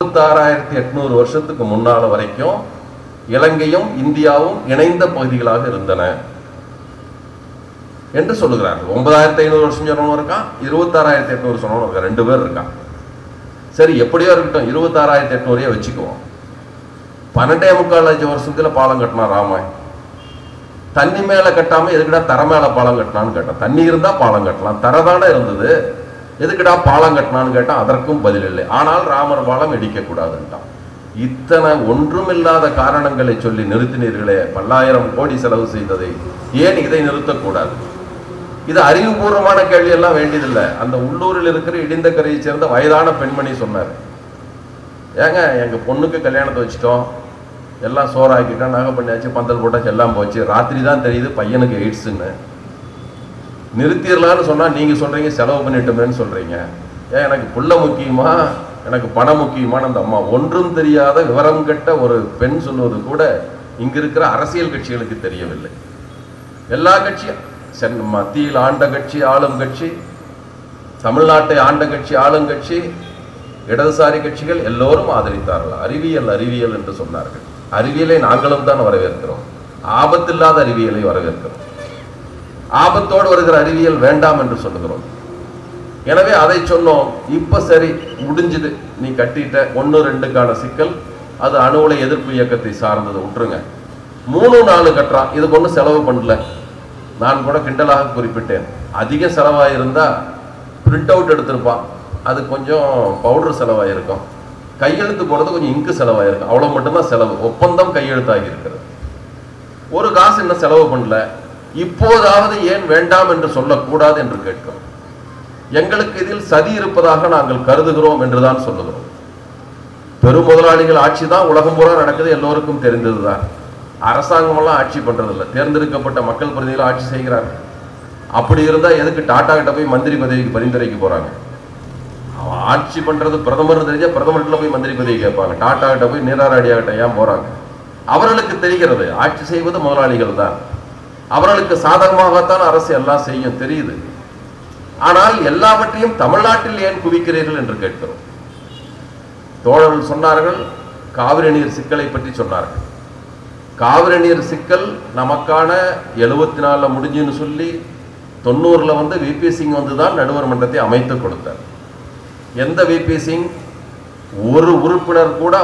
26,800 வருஷத்துக்கு முன்னால வரைக்கும் இலங்கையும் இந்தியாவும் இணைந்த பகுதிகளாக இருந்தன என்று சொல்லுகிறார்கள். 9,500 வருஷம் சொன்னவங்க இருக்கான், 26,800 சொன்னவங்க இருக்கான், 2 பேர் இருக்கான். சரி, எப்படியோ இருக்கட்டும், 26,800 வச்சுக்குவோம். 12.25 லட்சம் வருஷத்துல பாலம் கட்டினா ராமாய். தண்ணி மேல கட்டாம எதுக்குடா தர மேல பாலம் கட்டினான்னு கேட்டான். தண்ணி இருந்தா பாலம் கட்டலாம், தரதானே இருந்தது, எதுக்குடா பாலம் கட்டினான்னு கேட்டான். அதற்கும் பதில் இல்லை. ஆனால் ராமர் பாலம் இடிக்க கூடாதுன்ட்டான். இத்தனை ஒன்றுமில்லாத காரணங்களை சொல்லி நிறுத்தினீர்களே, பல்லாயிரம் கோடி செலவு செய்ததை, ஏன் இதை நிறுத்தக்கூடாது? இது அறிவுபூர்வமான கேள்வி எல்லாம் வேண்டியதில்லை. அந்த உள்ளூரில் இருக்கிற இடிந்த கரையை சேர்ந்த வயதான பெண்மணி சொன்னார், ஏங்க எங்க பொண்ணுக்கு கல்யாணத்தை வச்சுட்டோம், எல்லாம் சோறாக்கிட்டோம், நகை பண்ணியாச்சு, பந்தல் போட்டாச்சு, எல்லாம் போச்சு, ராத்திரி தான் தெரியுது பையனுக்கு எய்ட்ஸ்ன்னு. நிறுத்திடலான்னு சொன்னா நீங்க சொல்றீங்க செலவு பண்ணிட்டோமேன்னு சொல்றீங்க. ஏன் எனக்கு புள்ள முக்கியமா, எனக்கு பணம் முக்கியமான அந்த அம்மா? ஒன்றும் தெரியாத விவரம் கெட்ட ஒரு பெண் சொல்வது கூட இங்க இருக்கிற அரசியல் கட்சிகளுக்கு தெரியவில்லை. எல்லா கட்சியும், மத்தியில் ஆண்ட கட்சி, ஆளும் கட்சி, தமிழ்நாட்டை ஆண்ட கட்சி, ஆளும் கட்சி, இடதுசாரி கட்சிகள் எல்லோரும் ஆதரித்தார்கள். அறிவியல் அறிவியல் என்று சொன்னார்கள். அறிவியலை நாங்களும் தான் வரவேற்கிறோம். ஆபத்தில்லாத அறிவியலை வரவேற்கிறோம். ஆபத்தோடு வருகிற அறிவியல் வேண்டாம் என்று சொல்லுகிறோம். எனவே அதை சொன்னோம். இப்ப சரி, முடிஞ்சது, நீ கட்டிட்ட. 1-2க்கான சிக்கல், அது அணு உலை எதிர்ப்பு இயக்கத்தை சார்ந்தது, விட்டுருங்க. 3-4 கட்டுறான், இதுக்கு ஒன்றும் செலவு பண்ணல. நான் கூட கிண்டலாக குறிப்பிட்டேன், அதிக செலவாயிருந்தா பிரிண்ட் அவுட் எடுத்திருப்பான், அது கொஞ்சம் பவுடர் செலவாயிருக்கும், கையெழுத்து போடுறது கொஞ்சம் இங்கு செலவாயிருக்கும், அவ்வளவு மட்டும்தான் செலவு. ஒப்பந்தம் கையெழுத்தாகி இருக்கிறது, ஒரு காசு இன்னும் செலவு பண்ணல. இப்போதாவது ஏன் வேண்டாம் என்று சொல்லக்கூடாது என்று கேட்கிறோம். எங்களுக்கு இதில் சதி இருப்பதாக நாங்கள் கருதுகிறோம் என்றுதான் சொல்லுகிறோம். பெரும் முதலாளிகள் ஆட்சி தான் உலகம் பூரா நடக்குது, எல்லோருக்கும் தெரிந்ததுதான். அரசாங்கம் எல்லாம் ஆட்சி பண்றதில்லை, தேர்ந்தெடுக்கப்பட்ட மக்கள் பிரதிநிதிகள் ஆட்சி செய்கிறார்கள். அப்படி இருந்தா எதுக்கு டாடா கிட்ட போய் மந்திரி பதவிக்கு பரிந்துரைக்க போறாங்க? அவன் ஆட்சி பண்றது பிரதமர் தெரிஞ்சா பிரதமர்கிட்ட போய் மந்திரி பதவி கேட்பாங்க. டாடா கிட்ட போய் நீராராடியா கிட்ட ஏன் போறாங்க? அவர்களுக்கு தெரிகிறது ஆட்சி செய்வது முதலாளிகள் தான், அவர்களுக்கு சாதகமாகத்தான் அரசு எல்லாம் செய்யும், தெரியுது. ஆனால் எல்லாவற்றையும் தமிழ்நாட்டில் ஏன் குவிக்கிறீர்கள் என்று கேட்கிறோம். தோழர்கள் சொன்னார்கள், காவிரி நீர் சிக்கலை பற்றி சொன்னார்கள். காவிரி நீர் சிக்கல் நமக்கான 74 முடிஞ்சுன்னு சொல்லி 90 வந்து விபி சிங் வந்து தான் நடுவர் மன்றத்தை அமைத்து கொடுத்தார். எந்த விபி சிங்? ஒரு உறுப்பினர் கூட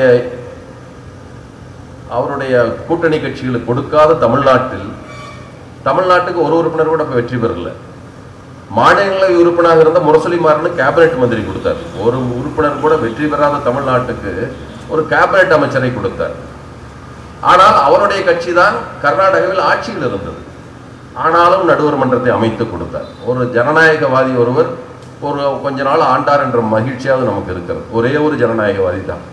அவருடைய கூட்டணி கட்சிகளுக்கு கொடுக்காத தமிழ்நாட்டுக்கு ஒரு உறுப்பினர் கூட வெற்றி பெறல. மாநிலங்களவை உறுப்பினராக இருந்த முரசொலி மாறன் கேபினெட் மந்திரி கொடுத்தார். ஒரு உறுப்பினர் கூட வெற்றி பெறாத தமிழ்நாட்டுக்கு ஒரு கேபினெட் அமைச்சரை கொடுத்தார். ஆனால் அவருடைய கட்சி தான் கர்நாடகாவில் ஆட்சியில் இருந்தது. ஆனாலும் நடுவர் மன்றத்தை அமைத்து கொடுத்தார். ஒரு ஜனநாயகவாதி ஒருவர் கொஞ்ச நாள் ஆண்டார் என்ற மகிழ்ச்சியாவது நமக்கு இருக்கிறது. ஒரே ஒரு ஜனநாயகவாதி தான்.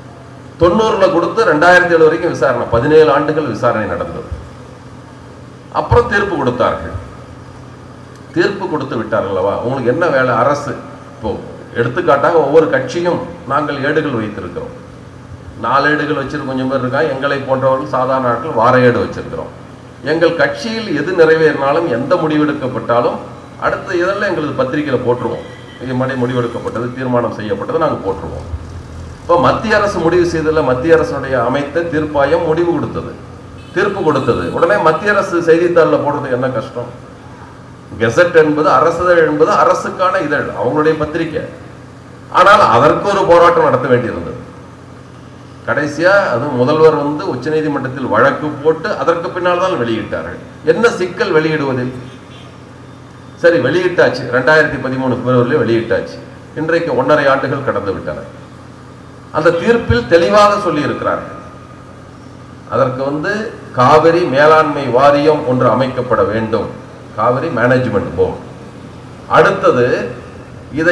90 கொடுத்து 2007 வரைக்கும் விசாரணை, 17 ஆண்டுகள் விசாரணை நடந்தது. அப்புறம் தீர்ப்பு கொடுத்தார்கள். தீர்ப்பு கொடுத்து விட்டார்களவா, உங்களுக்கு என்ன வேலை? அரசு இப்போ எடுத்துக்காட்டாக ஒவ்வொரு கட்சியும் நாங்கள் ஏடுகள் வைத்திருக்கிறோம். 4 ஏடுகள் வச்சிருக்க கொஞ்சம் பேர் இருக்கா. எங்களை போன்றவர்கள் சாதாரண நாட்கள் வார ஏடு வச்சிருக்கிறோம். எங்கள் கட்சியில் எது நிறைவேறினாலும், எந்த முடிவெடுக்கப்பட்டாலும் அடுத்த இதெல்லாம் எங்களுக்கு பத்திரிகையில் போட்டுருவோம். இது மாதிரி முடிவெடுக்கப்பட்டது, தீர்மானம் செய்யப்பட்டது நாங்கள் போட்டுருவோம். இப்போ மத்திய அரசு முடிவு செய்ததில் மத்திய அரசுடைய அமைத்த தீர்ப்பாயம் முடிவு கொடுத்தது, தீர்ப்பு கொடுத்தது. உடனே மத்திய அரசு செய்தித்தாளில் போடுறது என்ன கஷ்டம்? கெசட் என்பது அரசிதழ் என்பது அரசுக்கான இதழ், அவங்களுடைய பத்திரிகை. ஆனால் அதற்கு ஒரு போராட்டம் நடத்த வேண்டியிருந்தது. கடைசியா அது முதல்வர் வந்து உச்சநீதிமன்றத்தில் வழக்கு போட்டு அதற்கு பின்னால் தான் வெளியிட்டார்கள். என்ன சிக்கல் வெளியிடுவதில்? சரி, வெளியிட்டாச்சு. 2013 பிப்ரவரியில் வெளியிட்டாச்சு. இன்றைக்கு 1.5 ஆண்டுகள் கடந்து விட்டன. அந்த தீர்ப்பில் தெளிவாக சொல்லி இருக்கிறார்கள், அதற்கு வந்து காவிரி மேலாண்மை வாரியம் ஒன்று அமைக்கப்பட வேண்டும், காவிரி மேனேஜ்மெண்ட் போர்டு. அடுத்தது, இதை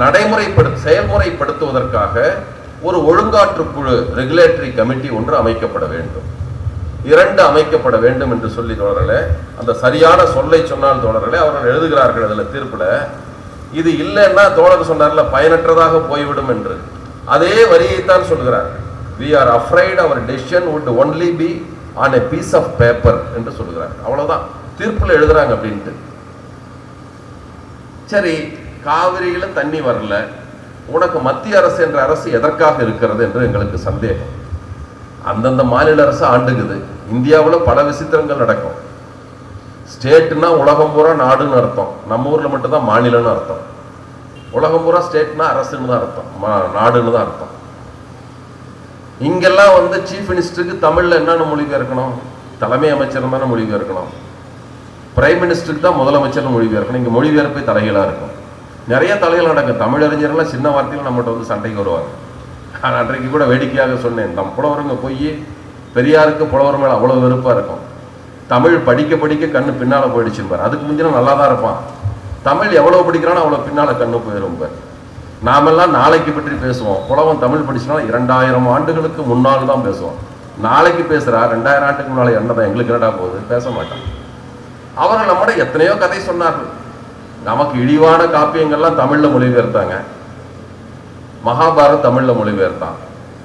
செயல்முறைப்படுத்துவதற்காக ஒரு ஒழுங்காற்று குழு, ரெகுலேட்டரி கமிட்டி ஒன்று அமைக்கப்பட வேண்டும். 2 அமைக்கப்பட வேண்டும் என்று சொல்லி தோழர்களே, அந்த சரியான சொல்லை சொன்னால் தோழர்களே, அவர்கள் எழுதுகிறார்கள் அதில் தீர்ப்புல. இது இல்லைன்னா தோழர் சொன்னார்ல பயனற்றதாக போய்விடும் என்று, அதே வரியைத்தான் சொல்கிறார்கள். we are afraid our decision would only be on a piece of paper என்று சொல்கிறார்கள். அவ்வளவுதான் தீர்ப்புல எழுதுறாங்க அப்படின்ட்டு. சரி, காவிரியில தண்ணி வரல, உனக்கு மத்திய அரசு என்ற அரசு எதற்காக இருக்கிறது என்று எங்களுக்கு சந்தேகம். அந்தந்த மாநில அரசு ஆண்டுக்குது. இந்தியாவில் பல விசித்திரங்கள் நடக்கும். ஸ்டேட்னா உலகம் பூரா நாடுன்னு அர்த்தம், நம்ம ஊர்ல மட்டும்தான் மாநிலம்னு அர்த்தம். உலகம் பூரா ஸ்டேட்னா அரசுன்னு தான் அர்த்தம், நாடுன்னு தான் அர்த்தம். இங்கெல்லாம் வந்து சீஃப் மினிஸ்டருக்கு தமிழ்ல என்னென்ன மொழிபெயர்க்கணும்? தலைமை அமைச்சர் தானே மொழிபெயர்க்கணும். பிரைம் மினிஸ்டருக்கு தான் முதலமைச்சர் மொழிபெயர்க்கணும். இங்கே மொழிபெயர்ப்பே தலைகளாக இருக்கும். நிறைய தலைகள் நடக்கும். தமிழறிஞர்கள்லாம் சின்ன வார்த்தையில் நம்மகிட்ட வந்து சண்டைக்கு வருவாங்க. நான் அன்றைக்கு கூட வேடிக்கையாக சொன்னேன், நம் புலவருங்க போய் பெரியாருக்கு புலவர் மேலே அவ்வளோ வெறுப்பாக இருக்கும். தமிழ் படிக்க படிக்க கண்ணு பின்னால் போயிடுச்சுப்பார். அதுக்கு முந்தின நல்லா தான் இருப்பான். தமிழ் எவ்வளோ படிக்கிறானோ அவ்வளோ பின்னால் கண்ணு போயிடும். நாமெல்லாம் நாளைக்கு பற்றி பேசுவோம். புலவன் தமிழ் படிச்சுனா 2000 ஆண்டுகளுக்கு முன்னால் தான் பேசுவோம். நாளைக்கு பேசுகிறா 2000 ஆண்டுக்கு முன்னால் என்னதான் எங்களுக்கு என்னடா போகுது, பேச மாட்டான். அவர்கள் நம்மட எத்தனையோ கதை சொன்னார்கள். நமக்கு இழிவான காப்பியங்கள்லாம் தமிழில் மொழிபெயர்த்தாங்க. மகாபாரத் தமிழில் மொழிபெயர்த்தான்.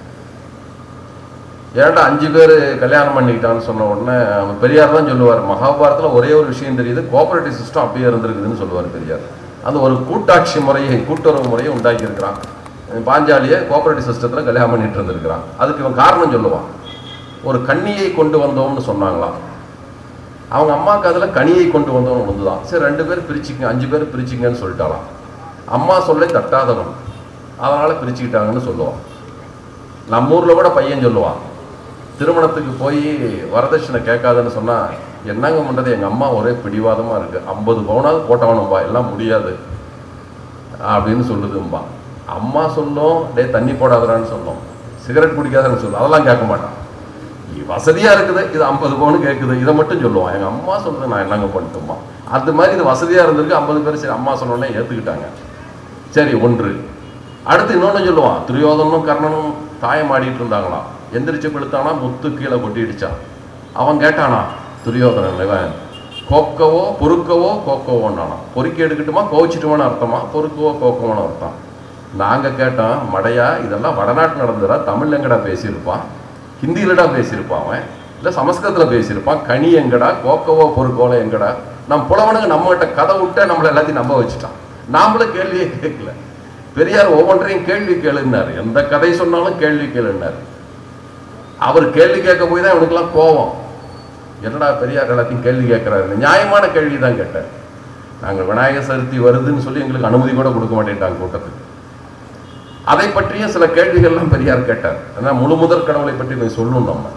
ஏன்டா 5 பேர் கல்யாணம் பண்ணிக்கிட்டான்னு சொன்ன உடனே பெரியார் தான் சொல்லுவார், மகாபாரத்தில் ஒரே ஒரு விஷயம் தெரியுது, கோஆபரேட்டிவ் சிஸ்டம் அப்படியே இருந்திருக்குதுன்னு சொல்லுவார் பெரியார். அந்த ஒரு கூட்டாட்சி முறையை, கூட்டுறவு முறையை உண்டாக்கி இருக்கிறான். பாஞ்சாலியை கோஆபரேட்டிவ் சிஸ்டத்தில் கல்யாணம் பண்ணிட்டு இருந்திருக்கிறான். அதுக்கு இவன் காரணம் சொல்லுவான். ஒரு கன்னியை கொண்டு வந்தோம்னு சொன்னாங்களாம். அவங்க அம்மாவுக்கு அதில் கனியை கொண்டு வந்தவன் ஒன்றுதான். சரி 2 பேர் பிரிச்சுங்க, 5 பேர் பிரிச்சுங்கன்னு சொல்லிட்டாலாம். அம்மா சொல்ல தட்டாதவன், அதனால் பிரிச்சுக்கிட்டாங்கன்னு சொல்லுவான். நம்ம ஊரில் கூட பையன் சொல்லுவான், திருமணத்துக்கு போய் வரதட்சணை கேட்காதுன்னு சொன்னால் என்னங்க பண்ணுறது, எங்கள் அம்மா ஒரே பிடிவாதமாக இருக்குது, 50 பவுனாவது போட்டவனும்பா, எல்லாம் முடியாது அப்படின்னு சொல்லுதும்பா. அம்மா சொல்லும், டே தண்ணி போடாதான்னு சொல்லும், சிகரெட் குடிக்காதான்னு சொல்லும், அதெல்லாம் கேட்க மாட்டான். வசதியாக இருக்குது, இது 50 பவுனு கேட்குது, இதை மட்டும் சொல்லுவான். எங்கள் அம்மா சொல்றது நான் என்னங்க பண்ணிட்டுமா. அது மாதிரி இது வசதியாக இருந்திருக்கு. 50 பேர் சரி அம்மா சொன்னோடனே ஏற்றுக்கிட்டாங்க. சரி ஒன்று. அடுத்து இன்னொன்று சொல்லுவான், துரியோதனும் கர்ணனும் தாயம் ஆடிட்டு இருந்தாங்களாம். எந்திரிச்சு படுத்தானா முத்து கீழே கொட்டிடுச்சான். அவன் கேட்டானா துரியோதனன், இவன் கோக்கவோ பொறுக்கவோ கோக்கவோன்னானா, பொறுக்கி எடுக்கட்டுமா கோவிச்சிட்டுமான்னு அர்த்தமா, பொறுக்கவோ கோக்கவோன்னு அர்த்தம். நாங்கள் கேட்டோம், மடையா இதெல்லாம் வடநாட்டு நடந்துடா, தமிழ் எங்கடா பேசியிருப்பான், ஹிந்தியிலடா பேசியிருப்பான், அவன் இல்லை சமஸ்கிருதத்தில் பேசியிருப்பான், கனி எங்கடா, கோக்கவோ பொறுக்கோல எங்கடா. நம்ம புலவனுங்க நம்மகிட்ட கதை விட்ட நம்மளை எல்லாத்தையும் நம்ப வச்சுட்டான். நாமளும் கேள்வியே கேட்கல. பெரியார் ஒவ்வொன்றையும் கேள்வி கேளுன்னாரு. எந்த கதை சொன்னாலும் கேள்வி கேளுன்னாரு. அவர் கேள்வி கேட்க போய் தான் இவனுக்கெல்லாம் கோபம். என்னடா பெரியார் எல்லாத்தையும் கேள்வி கேட்கிறாரு. நியாயமான கேள்வி தான் கேட்டார். நாங்கள் விநாயகர் சதுர்த்தி வருதுன்னு சொல்லி எங்களுக்கு அனுமதி கூட கொடுக்க மாட்டேன்ட்டாங்க கூட்டத்துக்கு. அதை பற்றியும் சில கேள்விகள்லாம் பெரியார் கேட்டார். ஏன்னா முழு முதற் கடவுளை பற்றி நீ சொல்லணும். நம்ம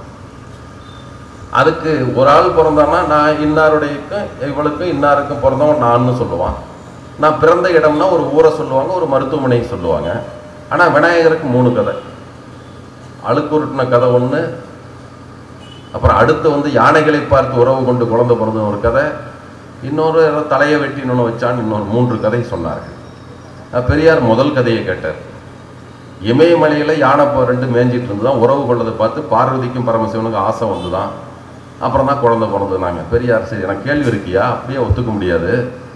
அதுக்கு ஒரு ஆள் பிறந்தான்னா நான் இன்னாருடையக்கும் இவளுக்கும் இன்னாருக்கும் பிறந்தவன் நான்னு சொல்லுவான். நான் பிறந்த இடம்னா ஒரு ஊரை சொல்லுவாங்க, ஒரு மருத்துவமனையை சொல்லுவாங்க. ஆனால் விநாயகருக்கு 3 கதை. அழுக்குருட்டின கதை ஒன்று, அப்புறம் அடுத்து வந்து யானைகளை பார்த்து உறவு கொண்டு குழந்தை பிறந்த ஒரு கதை, இன்னொரு தலையை வெட்டி இன்னொன்று வச்சான்னு இன்னொரு 3 கதை சொன்னார்கள். பெரியார் முதல் கதையை கேட்டார். இமயமலையில் யானை 2 மேய்ஞ்சிட்டு இருந்து தான் உறவு கொள்ளதை பார்த்து பார்வதிக்கும் பரமசிவனுக்கும் ஆசை வந்து தான் அப்புறம் தான் குழந்தை பிறந்ததுனாங்க. பெரியார் சரி எனக்கு கேள்வி இருக்கியா, அப்படியே ஒத்துக்க முடியாது,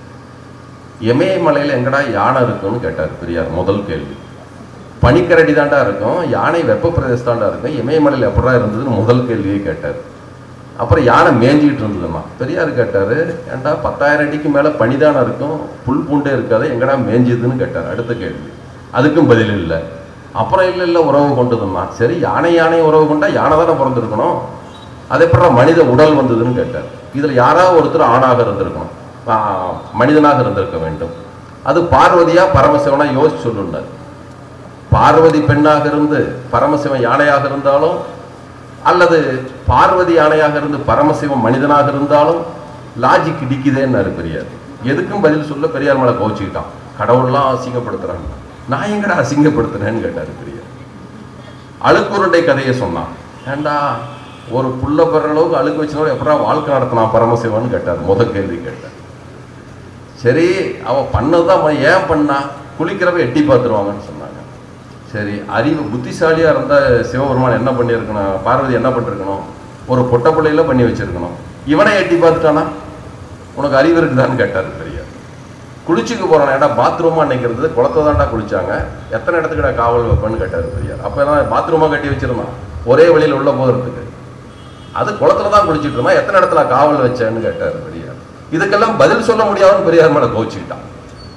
இமயமலையில் எங்கடா யானை இருக்குன்னு கேட்டார் பெரியார். முதல் கேள்வி. பனிக்கரடி தாண்டா இருக்கும், யானை வெப்ப பிரதேசத்தாண்டா இருக்கும், இமயமலையில் எப்படா இருந்ததுன்னு முதல் கேள்வியை கேட்டார். அப்புறம் யானை மேய்ஞ்சிக்கிட்டு இருந்ததுமா. பெரியார் கேட்டார், ஏன்டா 10,000 அடிக்கு மேலே பனிதானே இருக்கும், புல் பூண்டே இருக்காது, எங்கடா மேய்ஞ்சிதுன்னு கேட்டார். அடுத்த கேள்வி. அதுக்கும் பதில் இல்லை. அப்புறம் இல்லை உறவு கொண்டதுன்னா, சரி யானை உறவு கொண்டா யானை தானே பிறந்திருக்கணும், அதே அப்புறம் மனித உடல் வந்ததுன்னு கேட்டார். இதில் யாராவது ஒருத்தர் ஆணாக இருந்திருக்கணும், மனிதனாக இருந்திருக்க வேண்டும். அது பார்வதியா பரமசிவனா யோசிச்சு சொல்லுன்னார். பார்வதி பெண்ணாக இருந்து பரமசிவன் யானையாக இருந்தாலும், அல்லது பார்வதி யானையாக இருந்து பரமசிவன் மனிதனாக இருந்தாலும் லாஜிக் இடிக்குதேன்னாரு பெரியார். எதுக்கும் பதில் சொல்ல பெரியார் மேலே கோச்சிக்கிட்டான். கடவுள்லாம் அசிங்கப்படுத்துறாங்க, நான் எங்கடா அசிங்கப்படுத்தினேன்னு கேட்டார் பெரியார். அழுக்குருண்டை கதையை சொன்னான். ஏண்டா ஒரு புள்ள பெற அளவுக்கு அழுக்கு வச்சுனோட எப்படா வாழ்க்கை நடத்தினான் பரமசிவன் கேட்டார். முதல் கேள்வி கேட்டார். சரி அவன் பண்ணதான் ஏன் பண்ணா, குளிக்கிறவ எட்டி பார்த்துருவாங்கன்னு சொன்னாங்க. சரி அறிவு புத்திசாலியாக இருந்தால் சிவபெருமான் என்ன பண்ணியிருக்கணும், பார்வதி என்ன பண்ணிருக்கணும், ஒரு பொட்ட பிள்ளையில பண்ணி வச்சிருக்கணும். இவனை எட்டி பார்த்துட்டானா உனக்கு அறிவு இருக்குதான்னு கேட்டார் பெரியார். குளிச்சுக்கு போகிறான், ஏடா பாத்ரூமாக நினைக்கிறது குளத்தை தாண்டா குளிச்சாங்க, எத்தனை இடத்துக்குடா காவல் வைப்பேன்னு கேட்டார் பெரியார். அப்போ தான் பாத்ரூமாக கட்டி வச்சிருந்தான் ஒரே வழியில் உள்ள போகிறதுக்கு, அது குளத்துல தான் குளிச்சுட்டு இருந்தான், எத்தனை இடத்துல காவல் வச்சேன்னு கேட்டார் பெரியார். இதுக்கெல்லாம் பதில் சொல்ல முடியாதுன்னு பெரியார் மேலே கோச்சிக்கிட்டான்.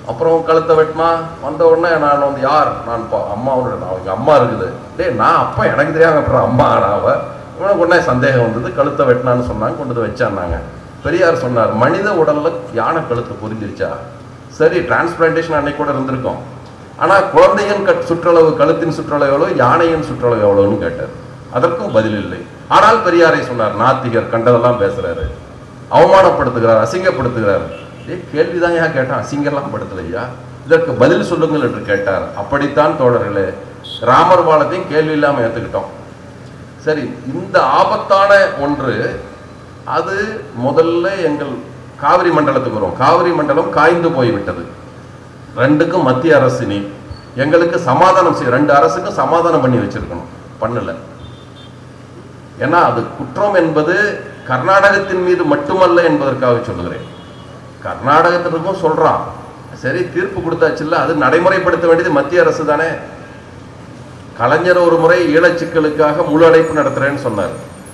அப்புறம் கழுத்தை வெட்டினா வந்த உடனே நான் வந்து யார் நான் அம்மாவோட அவங்க அம்மா இருக்குது நான் அப்பா எனக்கு தெரியாம அப்புறம் அம்மா ஆனாவ இவனுக்கு உடனே சந்தேகம் வந்தது. கழுத்தை வெட்டினான்னு சொன்னாங்க, கொண்டு வந்து வச்சான்னாங்க. பெரியார் சொன்னார், மனித உடல்ல யானை கழுத்து பொருந்திருச்சா? சரி, டிரான்ஸ்பிளான்டேஷன் அன்னைக்கு கூட இருந்திருக்கும். ஆனால் குழந்தையின் சுற்றளவு கழுத்தின் சுற்றளவு எவ்வளோ, யானையின் சுற்றளவு எவ்வளோன்னு கேட்டார். அதற்கும் பதில் இல்லை. ஆனால் பெரியாரை சொன்னார், நாத்திகர் கண்டதெல்லாம் பேசுறாரு, அவமானப்படுத்துகிறார், அசிங்கப்படுத்துகிறார். கேள்விதான் ஏன் கேட்டான், அசிங்கெல்லாம் படுத்தலையா, இதற்கு பதில் சொல்லுங்கள் என்று கேட்டார். அப்படித்தான் தோழர்களே ராமர் பாலத்தையும் கேள்வி இல்லாமல் ஏற்றுக்கிட்டோம். சரி, இந்த ஆபத்தான ஒன்று அது முதல்ல எங்கள் காவிரி மண்டலத்துக்கு வரும். காவிரி மண்டலம் காய்ந்து போய்விட்டது. ரெண்டுக்கும் மத்திய அரசு நீ எங்களுக்கு சமாதானம் செய்ய, ரெண்டு அரசுக்கும் சமாதானம் பண்ணி வச்சிருக்கணும், பண்ணல. ஏன்னா அது குற்றம் என்பது கர்நாடகத்தின் மீது மட்டுமல்ல என்பதற்காக சொல்லுகிறேன். கர்நாடகத்திற்கும் சொல்றான், சரி தீர்ப்பு கொடுத்தாச்சுல்ல, அது நடைமுறைப்படுத்த வேண்டியது மத்திய அரசு தானே. கலைஞர் ஒரு முறை ஈழச்சிக்கலுக்காக முழு அடைப்பு நடத்துறேன்னு சொன்னார்.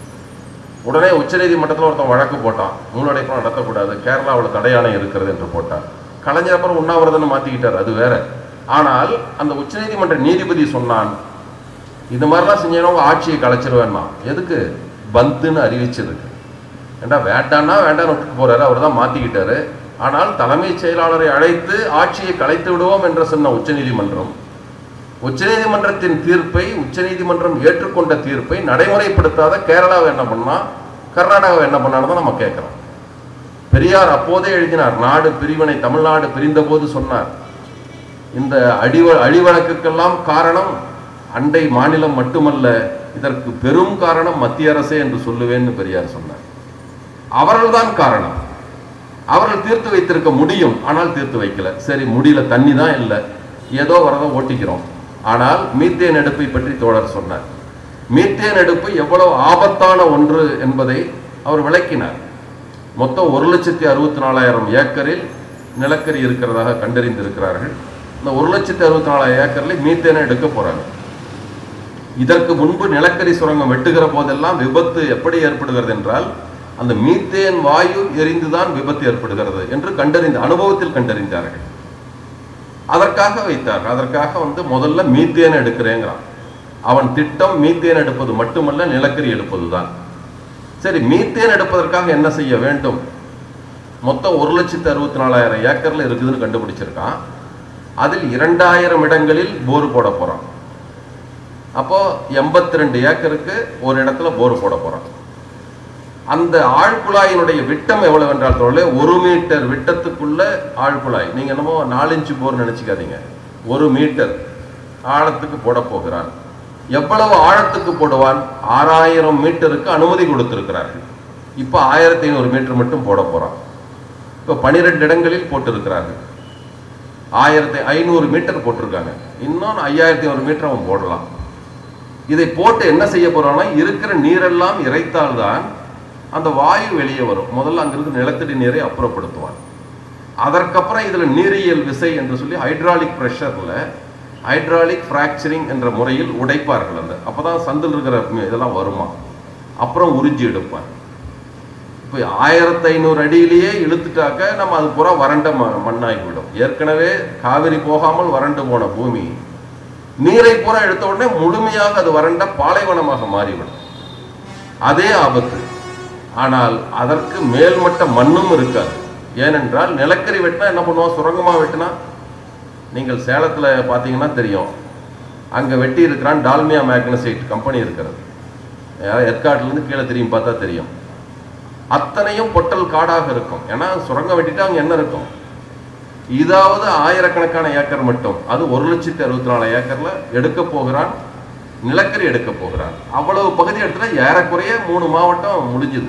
உடனே உச்சநீதிமன்றத்தில் ஒருத்தன் வழக்கு போட்டான், முழு அடைப்பு நடத்தக்கூடாது, கேரளாவில் தடையாணை இருக்கிறது என்று போட்டான். கலைஞர் அப்புறம் உண்ணாவிரதம் மாத்திக்கிட்டார், அது வேற. ஆனால் அந்த உச்சநீதிமன்ற நீதிபதி சொன்னான், இது மாதிரிலாம் செஞ்சவங்க ஆட்சியை கலைச்சிருவேன்னா. எதுக்கு? பந்துன்னு அறிவிச்சிருக்கு. ஏண்டா வேண்டான்னா வேண்டான்னு விட்டுட்டு போறாரு, அவர் தான் மாத்திக்கிட்டாரு. ஆனால் தலைமைச் செயலாளரை அழைத்து ஆட்சியை கலைத்து விடுவோம் என்று சொன்ன உச்சநீதிமன்றம், உச்சநீதிமன்றத்தின் தீர்ப்பை, உச்சநீதிமன்றம் ஏற்றுக்கொண்ட தீர்ப்பை நடைமுறைப்படுத்தாத கேரளாவை என்ன பண்ணா, கர்நாடகாவை என்ன பண்ணான்னு நம்ம கேட்கிறோம். பெரியார் அப்போதே எழுதினார், நாடு பிரிவினை, தமிழ்நாடு பிரிந்த போது சொன்னார், இந்த அழிவழக்குக்கெல்லாம் காரணம் அண்டை மாநிலம் மட்டுமல்ல, இதற்கு பெரும் காரணம் மத்திய அரசே என்று சொல்லுவேன்னு பெரியார் சொன்னார். அவர்கள்தான் காரணம். அவர்கள் தீர்த்து வைத்திருக்க முடியும், ஆனால் தீர்த்து வைக்கல. சரி, முடியல, தண்ணி தான் இல்லை, ஏதோ வரதை ஓட்டிக்கிறோம். ஆனால் மீத்தேன் அடுப்பை பற்றி தோழர் சொன்னார். மீத்தேன் அடுப்பு எவ்வளவு ஆபத்தான ஒன்று என்பதை அவர் விளக்கினார். மொத்தம் 1,64,000 ஏக்கரில் நிலக்கரி இருக்கிறதாக கண்டறிந்திருக்கிறார்கள். இந்த 1,64,000 ஏக்கரில் மீத்தேனை எடுக்க போறாங்க. இதற்கு முன்பு நிலக்கரி சுரங்கம் வெட்டுகிற போதெல்லாம் விபத்து எப்படி ஏற்படுகிறது என்றால், அந்த மீத்தேன் வாயு எரிந்துதான் விபத்து ஏற்படுகிறது என்று அனுபவத்தில் கண்டறிந்தார்கள். அதற்காக வைத்தார்கள். அதற்காக முதல்ல மீத்தேன் எடுக்கிறேங்கிறான். அவன் திட்டம் மீத்தேன் எடுப்பது மட்டுமல்ல, நிலக்கரி எடுப்பதுதான். சரி, மீத்தேன் எடுப்பதற்காக என்ன செய்ய வேண்டும்? மொத்தம் 1,64,000 ஏக்கர்ல இருக்குதுன்னு கண்டுபிடிச்சிருக்கான். அதில் 2,000 இடங்களில் போர் போட போறான். அப்போ 82 ஏக்கருக்கு ஒரு இடத்துல போர் போட போறான். அந்த ஆழ்குழாயினுடைய விட்டம் எவ்வளவு என்றால் தோழே, 1 மீட்டர் விட்டத்துக்குள்ள ஆழ்குழாய். நீங்க என்னமோ 4 இன்ச்சு போர் நினைச்சுக்காதீங்க, 1 மீட்டர் ஆழத்துக்கு போட போகிறான். எவ்வளவு ஆழத்துக்கு போடுவான்? 6,000 மீட்டருக்கு அனுமதி கொடுத்திருக்கிறார்கள். இப்ப 1,500 மீட்டர் மட்டும் போட போறான். இப்ப 12 இடங்களில் போட்டிருக்கிறார்கள். 1,500 மீட்டர் போட்டிருக்காங்க. இன்னும் 5,100 மீட்டர் அவன் போடலாம். இதை போட்டு என்ன செய்ய போறான்னா, இருக்கிற நீரெல்லாம் இறைத்தால்தான் அந்த வாயு வெளியே வரும். முதல்ல அங்கிருந்து நிலத்தடி நீரை அப்புறப்படுத்துவான். அதற்கப்புறம் இதுல நீரியல் விசை என்று சொல்லி ஹைட்ராலிக் பிரஷர்ல ஹைட்ராலிக் பிராக்சரிங் என்ற முறையில் உடைப்பார்கள். அந்த அப்பதான் சந்தில் இருக்கிற இதெல்லாம் வருமா, அப்புறம் உறிஞ்சி எடுப்பான். இப்போ 1,500 அடியிலேயே இழுத்துட்டாக்க நம்ம அது பூரா வறண்ட மண்ணாகிவிடும். ஏற்கனவே காவிரி போகாமல் வறண்டு போன பூமி நீரை பூரா எடுத்த உடனே முழுமையாக அது வறண்ட பாலைவனமாக மாறிவிடும். அதே ஆபத்து. ஆனால் அதற்கு மேல்மட்ட மண்ணும் இருக்காது. ஏனென்றால் நிலக்கரி வெட்டினா என்ன பண்ணுவோம், சுரங்கமா வெட்டினா, நீங்கள் சேலத்துல பாத்தீங்கன்னா தெரியும், அங்க வெட்டி இருக்கிறான் டால்மியா மேக்னசைட் கம்பெனி இருக்கிறது. ஏற்காட்டுல இருந்து கீழே திரும்பி பார்த்தா தெரியும். அத்தனையும் பொட்டல் காடாக இருக்கும். ஏன்னா சுரங்கம் வெட்டிட்டு அங்க என்ன இருக்கும், இதாவது ஆயிரக்கணக்கான ஏக்கர் மட்டும், அது 1,64,000 ஏக்கர்ல எடுக்க போகிறான், நிலக்கரி எடுக்க போகிறான். அவ்வளவு பகுதி எடுத்துட்டா ஏறக்குறைய 3 மாவட்டம் முடிஞ்சுது.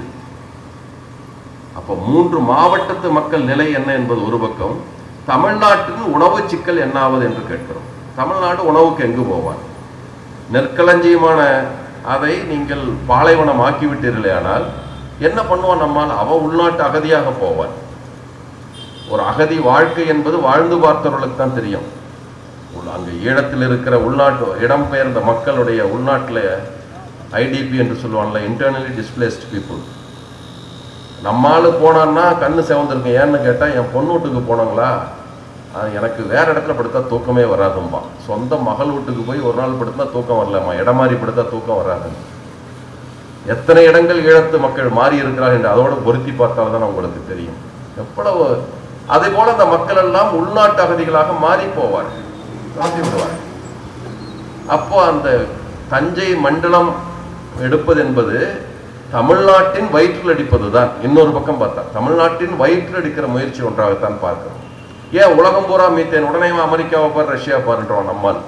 அப்போ 3 மாவட்டத்து மக்கள் நிலை என்ன என்பது ஒரு பக்கம். தமிழ்நாட்டின் உணவு சிக்கல் என்னாவது என்று கேட்கிறோம். தமிழ்நாடு உணவுக்கு எங்கு போவான்? நெற்களஞ்சியமான அதை நீங்கள் பாலைவனம் ஆக்கிவிட்டீர்களே, ஆனால் என்ன பண்ணுவான் நம்மால்? அவன் உள்நாட்டு அகதியாக போவான். ஒரு அகதி வாழ்க்கை என்பது வாழ்ந்து பார்த்தவர்களுக்கு தான் தெரியும். அங்கே ஈழத்தில் இருக்கிற உள்நாட்டு இடம்பெயர்ந்த மக்களுடைய உள்நாட்டில் ஐடிபி என்று சொல்லுவாங்கல்ல, இன்டர்னலி டிஸ்பிளேஸ்ட் பீப்புள். நம்மால் போனான்னா கண்ணு செவந்திருக்கும். ஏன்னு கேட்டால், என் பொண்ணு வீட்டுக்கு போனாங்களா, எனக்கு வேற இடத்துல படுத்தா தூக்கமே வராதும்பா. சொந்த மகள் வீட்டுக்கு போய் ஒரு நாள் படுத்தா தூக்கம் வரலாமா, இடம் மாறி படுத்தா தூக்கம் வராது. எத்தனை இடங்கள் ஈழத்து மக்கள் மாறி இருக்கிறார்கள் என்று அதோட பொருத்தி பார்த்தால்தான் உங்களுக்கு தெரியும் எவ்வளவு. அதே போல அந்த மக்கள் எல்லாம் உள்நாட்டு அகதிகளாக மாறி போவார்கள், மாற்றி விடுவார்கள். அப்போ அந்த தஞ்சை மண்டலம் எடுப்பது என்பது தமிழ்நாட்டின் வயிற்றில் அடிப்பது தான். இன்னொரு பக்கம் பார்த்தா தமிழ்நாட்டின் வயிற்றில் அடிக்கிற முயற்சி ஒன்றாகத்தான் பார்க்கிறோம். ஏன் உலகம் பூரா மீத்தேன், உடனே அமெரிக்காவை பார், ரஷ்யா பாருன்றோம் நம்மால்.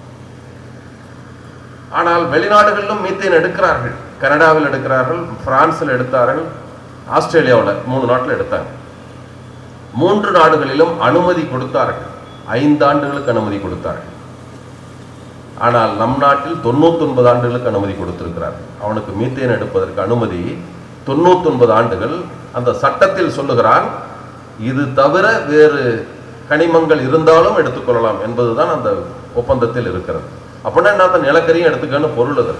ஆனால் வெளிநாடுகளிலும் மீத்தேன் எடுக்கிறார்கள். கனடாவில் எடுக்கிறார்கள், பிரான்சில் எடுத்தார்கள், ஆஸ்திரேலியாவில் 3 நாட்டில் எடுத்தாங்க. 3 நாடுகளிலும் அனுமதி கொடுத்தார்கள். 5 ஆண்டுகளுக்கு அனுமதி கொடுத்தார்கள். ஆனால் நம் நாட்டில் 99 ஆண்டுகளுக்கு அனுமதி கொடுத்திருக்கிறார். அவனுக்கு மீத்தேன் எடுப்பதற்கு அனுமதி 99 ஆண்டுகள். அந்த சட்டத்தில் சொல்லுகிறான், இது தவிர வேறு கனிமங்கள் இருந்தாலும் எடுத்துக்கொள்ளலாம் என்பதுதான் அந்த ஒப்பந்தத்தில் இருக்கிறது. அப்படின்னா என்ன, நிலக்கரியும் எடுத்துக்கன்னு பொருள் அது.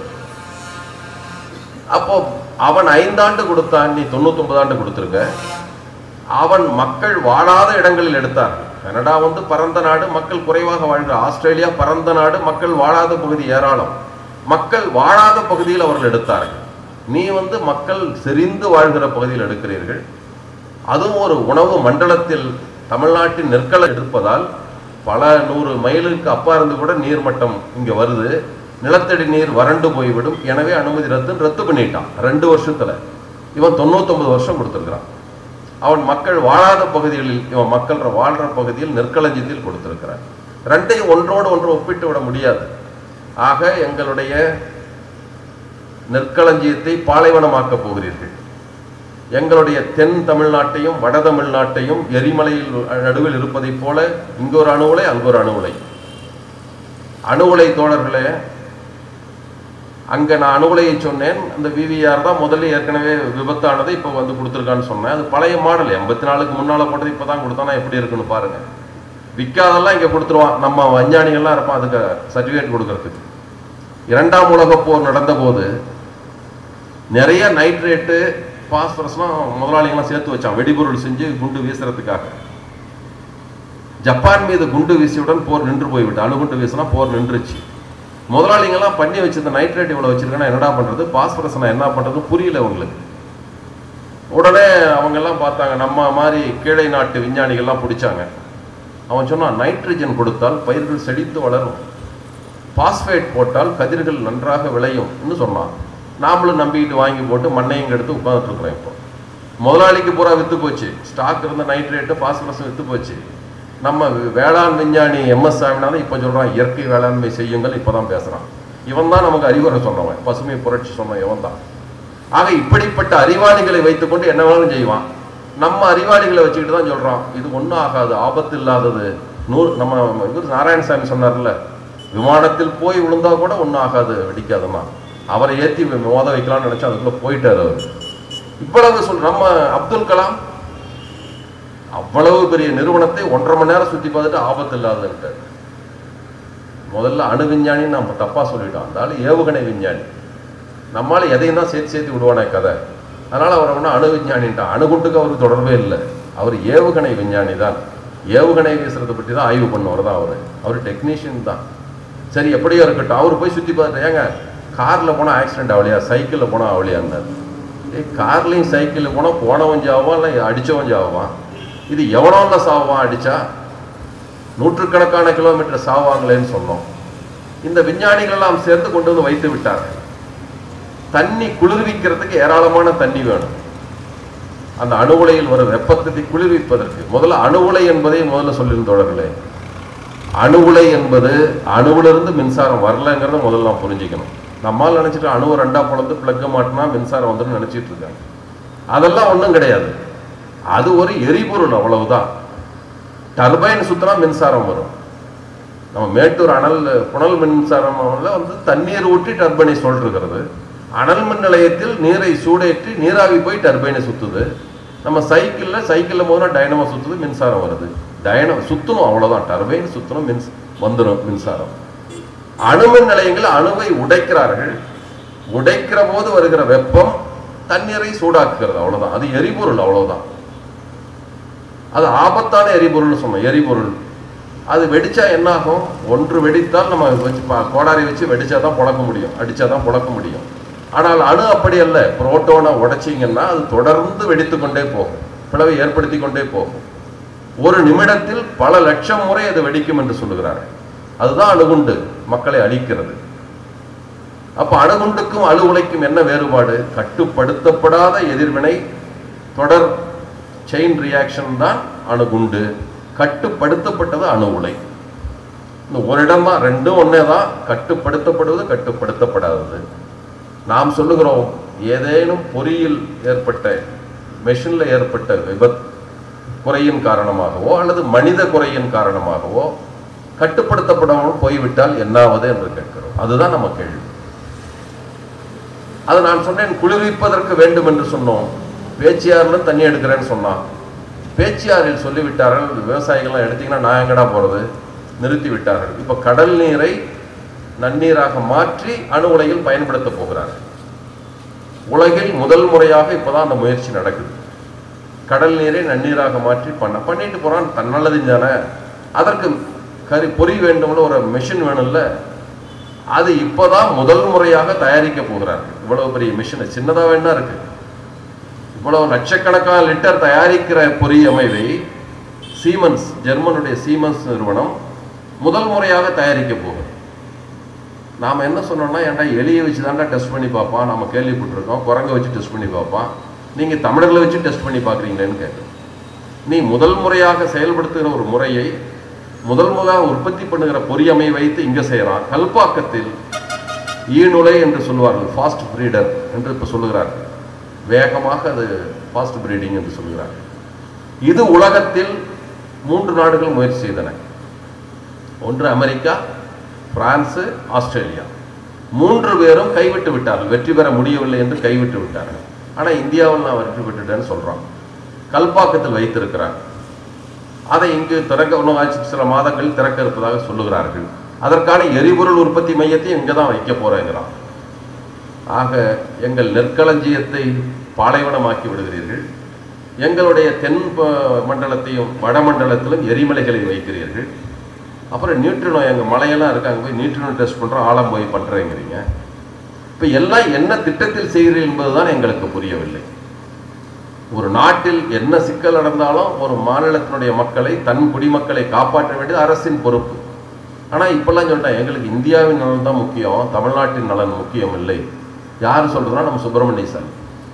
அப்போ அவன் 5 ஆண்டு கொடுத்தான், நீ 99 ஆண்டு கொடுத்திருக்க. அவன் மக்கள் வாழாத இடங்களில் எடுத்தார்கள். கனடா பரந்த நாடு, மக்கள் குறைவாக வாழ்கிற. ஆஸ்திரேலியா பரந்த நாடு, மக்கள் வாழாத பகுதி ஏராளம். மக்கள் வாழாத பகுதியில் அவர்கள் எடுத்தார்கள். நீ மக்கள் செறிந்து வாழ்கிற பகுதியில் எடுக்கிறீர்கள். அதுவும் ஒரு உணவு மண்டலத்தில் தமிழ்நாட்டின் நெற்களை எடுப்பதால் பல 100 மைலுக்கு அப்பா இருந்து கூட நீர்மட்டம் இங்க வருது. நிலத்தடி நீர் வறண்டு போய்விடும். எனவே அனுமதி ரத்து பண்ணிட்டான் 2 வருஷத்துல. இவன் 99 வருஷம் கொடுத்திருக்கிறான். அவன் மக்கள் வாழாத பகுதிகளில், இவன் மக்கள் வாழ்ற பகுதியில் நெற்களஞ்சியத்தில் கொடுத்திருக்கிறான். ரெண்டையும் ஒன்றோடு ஒன்று ஒப்பிட்டு விட முடியாது. ஆக எங்களுடைய நெற்களஞ்சியத்தை பாலைவனமாக்கப் போகிறீர்கள். எங்களுடைய தென் தமிழ்நாட்டையும் வட தமிழ்நாட்டையும் எரிமலையில் நடுவில் இருப்பதை போல இங்கு ஒரு அணு உலை, அங்கு ஒரு அணு உலை. அணு உலை தோழர்களே, அங்க நான் அணு உலையை சொன்னேன். அந்த விவிஆர் தான் முதல்ல ஏற்கனவே விபத்தானது இப்போ கொடுத்துருக்கான்னு சொன்னேன். அது பழைய மாடல், 84க்கு முன்னால போட்டது இப்பதான் கொடுத்தானா எப்படி இருக்குன்னு பாருங்க. விற்காதெல்லாம் இங்க கொடுத்துருவான். நம்ம விஞ்ஞானிகள்லாம் இருப்பான் அதுக்கு சர்டிபிகேட் கொடுக்கறதுக்கு. 2ஆம் உலகப் போர் நடந்த போது நிறைய நைட்ரேட்டு பாஸ்பரஸ்லாம் முதலாளிகள்லாம் சேர்த்து வச்சான், வெடிபொருள் செஞ்சு குண்டு வீசுறதுக்காக. ஜப்பான் மீது குண்டு வீசியுடன் போர் நின்று போய்விட்டு, அணுகுண்டு வீசினா போர் நின்றுச்சு. முதலாளிகள்லாம் பண்ணி வச்சிருந்த நைட்ரேட் இவ்வளவு வச்சிருக்கேன்னா என்னடா பண்றது, பாஸ்பரஸ் என்ன பண்றது புரியல அவங்களுக்கு. உடனே அவங்க எல்லாம் பார்த்தாங்க, நம்ம மாதிரி கீழே நாட்டு விஞ்ஞானிகள்லாம் பிடிச்சாங்க. அவன் சொன்னான், நைட்ரஜன் கொடுத்தால் பயிர்கள் செழித்து வளரும், பாஸ்பேட் போட்டால் கதிர்கள் நன்றாக விளையும் சொன்னான். நாமளும் நம்பிக்கிட்டு வாங்கி போட்டு மண்ணையும் எடுத்து உட்கார்ந்துட்டு இருக்கிறோம். இப்போ முதலாளிக்கு பூரா வித்து போச்சு, ஸ்டாக் இருந்த நைட்ரேட்டு பாஸ்பரஸ் வித்து போச்சு. நம்ம வேளாண் விஞ்ஞானி MS சாமிநாதன் இப்போ சொல்றான், இயற்கை வேளாண்மை செய்யுங்கள், இப்போதான் பேசுறான். இவன் தான் நமக்கு அறிவுரை சொன்னவன், பசுமை புரட்சி சொன்ன இவன் தான். ஆக இப்படிப்பட்ட அறிவாளிகளை வைத்துக்கொண்டு என்ன வேணாலும் செய்வான். நம்ம அறிவாளிகளை வச்சுக்கிட்டு தான் சொல்றான், இது ஒன்றும் ஆகாது, ஆபத்து இல்லாதது. நம்ம நாராயணசாமி சொன்னார்ல, விமானத்தில் போய் விழுந்தா கூட ஒன்றும் ஆகாது, வெடிக்காதுன்னா. அவரை ஏற்றி மோத வைக்கலாம்னு நினைச்சா அதுக்குள்ள போயிட்டார் அவர். இவ்வளவு நம்ம அப்துல் கலாம் அவ்வளவு பெரிய நிறுவனத்தை 1.5 மணி நேரம் சுத்தி பார்த்துட்டு ஆபத்து இல்லாதன்ட்டு. முதல்ல அணு விஞ்ஞானி நம்ம தப்பா சொல்லிட்டோம். அந்த ஏவுகணை விஞ்ஞானி. நம்மளால எதையும் தான் சேர்த்து விடுவானே கதை. அதனால அவர் அணு விஞ்ஞானின்ட்டான். அணுகுண்டுக்கு அவருக்கு தொடர்பே இல்லை. அவர் ஏவுகணை விஞ்ஞானி தான். ஏவுகணை வீசுறதை பற்றி தான் ஆய்வு பண்ணுவார் தான் அவர் டெக்னீஷியன் தான். சரி, எப்படியோ இருக்கட்டும். அவர் போய் சுற்றி பார்த்துட்டு, ஏங்க காரில் போனால் ஆக்சிடென்ட் ஆகலையா, சைக்கிளில் போனால் ஆகலையான்னார். கார்லையும் சைக்கிளில் போனால் போனவன் சாவான், இல்லை அடித்தவன் சாவான். இது எவனோல சாவான் அடித்தா? 100கணக்கான கிலோமீட்டர் சாவாங்களேன்னு சொன்னோம். இந்த விஞ்ஞானிகள் எல்லாம் சேர்ந்து கொண்டு வைத்து விட்டார்கள். தண்ணி குளிர்விக்கிறதுக்கு ஏராளமான தண்ணி வேணும். அந்த அணு உலையில் வரும் வெப்பத்தை குளிர்விப்பதற்கு முதல்ல அணு உலை என்பதை முதல்ல சொல்லியிருந்தோழர்களே. அணு உலை என்பது அணுவிலிருந்து மின்சாரம் வரலங்கிறத முதல்ல நாம் புரிஞ்சுக்கணும். நம்மால் நினைச்சிட்டு அணுவை 2ஆ பொழுது பிளக்க மாட்டினா மின்சாரம் வந்துன்னு நினைச்சிட்டு இருக்காங்க. அதெல்லாம் ஒன்றும் கிடையாது. அது ஒரு எரிபொருள், அவ்வளவுதான். டர்பைன் சுத்தினா மின்சாரம் வரும். நம்ம மேட்டூர் புனல் மின்சாரம் தண்ணீர் ஊற்றி டர்பைனை சொல்றது. அனல் மின் நிலையத்தில் நீரை சூடேற்றி நீராவி போய் டர்பைனை சுத்துது. நம்ம சைக்கிளில் போதுனா டைனமோ சுத்துது, மின்சாரம் வருது. சுத்தணும், அவ்வளவுதான். டர்பைன் சுத்தணும், வந்துடும் மின்சாரம். அணுமின் நிலையங்கள் அணுவை உடைக்கிறார்கள். உடைக்கிற போது வருகிற வெப்பம் தண்ணீரை சூடாக்குகிறது, அவ்வளவுதான். அது எரிபொருள், அவ்வளவுதான். அது ஆபத்தான எரிபொருள் சொன்னோம். எரிபொருள் அது வெடிச்சா என்ன ஆகும்? ஒன்று வெடித்தால் நம்ம வச்சு கோடாரி வச்சு வெடிச்சா தான் புழக்க முடியும், அடிச்சா தான் புழக்க முடியும். ஆனால் அணு அப்படி அல்ல. புரோட்டோனை உடைச்சிங்கன்னா அது தொடர்ந்து வெடித்து கொண்டே போகும், பிளவை ஏற்படுத்தி கொண்டே போகும். ஒரு நிமிடத்தில் பல லட்சம் முறை அது வெடிக்கும் என்று சொல்லுகிறார்கள். அதுதான் அணுகுண்டு மக்களை அழிக்கிறது. அப்ப அணுகுண்டுக்கும் அணு உலைக்கும் என்ன வேறுபாடு? கட்டுப்படுத்தப்படாத எதிர்வினை, தொடர் செயின் ரியாக்ஷன் தான் அணுகுண்டு, கட்டுப்படுத்தப்பட்டது அணு உலை. இந்த ஒரு இடம் தான், ரெண்டும் ஒன்னே தான். கட்டுப்படுத்தப்படுவது, கட்டுப்படுத்தப்படாதது. நாம் சொல்லுகிறோம், ஏதேனும் பொறியில் ஏற்பட்ட, மெஷின்ல ஏற்பட்ட விபத்து குறையின் காரணமாகவோ அல்லது மனித குறையின் காரணமாகவோ கட்டுப்படுத்தப்படாமல் போய்விட்டால் என்னாவது என்று கேட்கிறோம். அதுதான் நம்ம கேள்வி. அது நான் சொன்னேன், குளிர்விப்பதற்கு வேண்டும் என்று சொன்னோம். பேச்சியாறுல தண்ணி எடுக்கிறேன்னு சொன்னான். பேச்சியாறில் சொல்லிவிட்டார்கள், விவசாயிகள்லாம் எடுத்தீங்கன்னா நான் எங்கடா போறது, நிறுத்தி விட்டார்கள். இப்ப கடல் நீரை நன்னீராக மாற்றி அணு உலையில் பயன்படுத்த போகிறார்கள். உலகில் முதல் முறையாக இப்பதான் அந்த முயற்சி நடக்குது. கடல் நீரை நன்னீராக மாற்றி பண்ணிட்டு போறான். தன்னல்லது தானே, அதற்கு பொறி வேண்டும்ல, ஒரு மிஷின் வேணும்ல. அது இப்பதான் முதல் முறையாக தயாரிக்க போகிறார்கள். இவ்வளவு பெரிய மிஷின், சின்னதா வேணா இருக்கு. இவ்வளவு லட்சக்கணக்கான லிட்டர் தயாரிக்கிற பொறி அமைவை சீமன்ஸ், ஜெர்மனுடைய சீமன்ஸ் நிறுவனம் முதல் முறையாக தயாரிக்க போகுது. நாம என்ன சொன்னோம்னா, ஏன்டா எலியை வச்சு தான்டா டெஸ்ட் பண்ணி பார்ப்பான், நம்ம கேள்விப்பட்டிருக்கோம். குரங்கை வச்சு டெஸ்ட் பண்ணி பார்ப்பான், நீங்க தமிழர்களை வச்சு டெஸ்ட் பண்ணி பார்க்குறீங்களேன்னு கேட்டோம். நீ முதல் முறையாக செயல்படுத்துகிற ஒரு முறையை முதல் முறையாக உற்பத்தி பண்ணுகிற பொறியமை வைத்து இங்க செய்யறான். கல்பாக்கத்தில் ஈநுலை என்று சொல்வார்கள், ஃபாஸ்ட் பிரீடர் என்று இப்ப சொல்லுகிறார்கள். வேகமாக அது ஃபாஸ்ட் பிரீடிங் என்று சொல்கிறார்கள். இது உலகத்தில் 3 நாடுகள் முயற்சி செய்தன. ஒன்று அமெரிக்கா, பிரான்ஸ், ஆஸ்திரேலியா. 3 பேரும் கைவிட்டு விட்டார்கள், வெற்றி பெற முடியவில்லை என்று கைவிட்டு விட்டார்கள். ஆனா இந்தியாவில் நான் வெற்றி பெற்றுட்டேன்னு சொல்றான். கல்பாக்கத்தில் வைத்திருக்கிறார். அதை இங்கு திறக்க இன்னும் சில மாதங்களில் திறக்க இருப்பதாக சொல்லுகிறார்கள். அதற்கான எரிபொருள் உற்பத்தி மையத்தை இங்கதான் வைக்க போறேங்கிறான். ஆக எங்கள் நெற்களஞ்சியத்தை பாலைவனமாக்கி விடுகிறீர்கள், எங்களுடைய தென் மண்டலத்தையும் வடமண்டலத்திலும் எரிமலைகளை வைக்கிறீர்கள். அப்புறம் நியூட்ரினோ, எங்கள் மலையெல்லாம் இருக்காங்க, போய் நியூட்ரினோ டெஸ்ட் பண்ணுறோம், ஆழம் போய் பண்ணுறேங்கிறீங்க. இப்போ எல்லாம் என்ன திட்டத்தில் செய்கிறீர்கள் என்பதுதான் எங்களுக்கு புரியவில்லை. ஒரு நாட்டில் என்ன சிக்கல் நடந்தாலும் ஒரு மாநிலத்தினுடைய மக்களை, தன் குடிமக்களை காப்பாற்ற வேண்டியது அரசின் பொறுப்பு. ஆனால் இப்பெல்லாம் சொல்லிட்டேன், எங்களுக்கு இந்தியாவின் நலன் தான் முக்கியம், தமிழ்நாட்டின் நலன் முக்கியம் இல்லை. யார் சொல்றதுன்னா நம்ம சுப்பிரமணிய சாமி.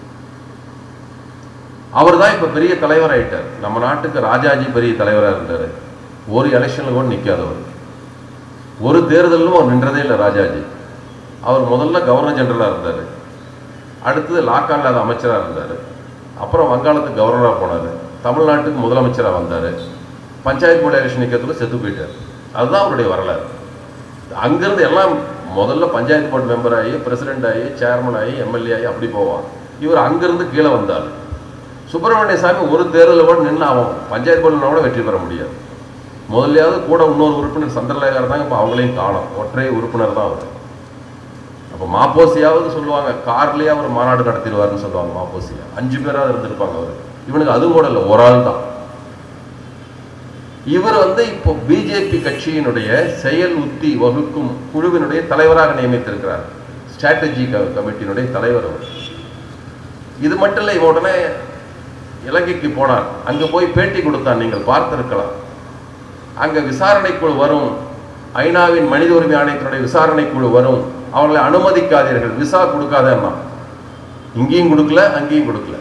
அவர் தான் இப்போ பெரிய தலைவர் ஆயிட்டார். நம்ம நாட்டுக்கு ராஜாஜி பெரிய தலைவராக இருந்தார். ஒரு எலெக்ஷனில் கூட நிற்காதவர், ஒரு தேர்தலும் அவர் நின்றதே இல்லை ராஜாஜி. அவர் முதல்ல கவர்னர் ஜெனரலாக இருந்தார், அடுத்தது லாக்கா இல்லாத அமைச்சராக இருந்தார், அப்புறம் வங்காளத்துக்கு கவர்னராக போனார், தமிழ்நாட்டுக்கு முதலமைச்சராக வந்தார், பஞ்சாயத்து போர்டு எலெக்ஷன் நிற்கிறதுல செத்து போயிட்டார். அதுதான் அவருடைய வரலாறு. அங்கிருந்து எல்லாம் முதல்ல பஞ்சாயத்து போர்டு மெம்பர் ஆகி, பிரசிடென்ட் ஆகி, சேர்மன் ஆகி, எம்எல்ஏ ஆகி அப்படி போவான். இவர் அங்கிருந்து கீழே வந்தார். சுப்பிரமணிய சாமி ஒரு தேர்தலில் கூட நின்று அவன் பஞ்சாயத்து போர்டுனா கூட வெற்றி பெற முடியாது. முதல்லையாவது கூட இன்னொரு உறுப்பினர் சந்திரலேகர் தான், இப்போ அவங்களையும் காணும், ஒற்றை உறுப்பினர் தான் அவர். அப்போ மாப்போசியாவது சொல்லுவாங்க, கார்லேயே அவர் மாநாடு நடத்திடுவார்னு சொல்லுவாங்க. மாப்போசியா 5 பேராவது இருந்திருப்பாங்க அவர். இவனுக்கு அது கூட இல்லை, ஒரு ஆள் தான். இவர் இப்போ பிஜேபி கட்சியினுடைய செயல் உத்தி வகுக்கும் குழுவினுடைய தலைவராக நியமித்திருக்கிறார். ஸ்ட்ராட்டஜி கமிட்டியினுடைய தலைவர் அவர். இது மட்டும் இல்லை, இவன் உடனே இலங்கைக்கு போனார். அங்க போய் பேட்டி கொடுத்தான், நீங்கள் பார்த்திருக்கலாம். அங்க விசாரணை குழு வரும், ஐநாவின் மனித உரிமை ஆணையத்தினுடைய விசாரணை குழு வரும், அவர்களை அனுமதிக்காதீர்கள், விசா கொடுக்காதேன்னா. இங்கேயும் கொடுக்கல, அங்கேயும் கொடுக்கல.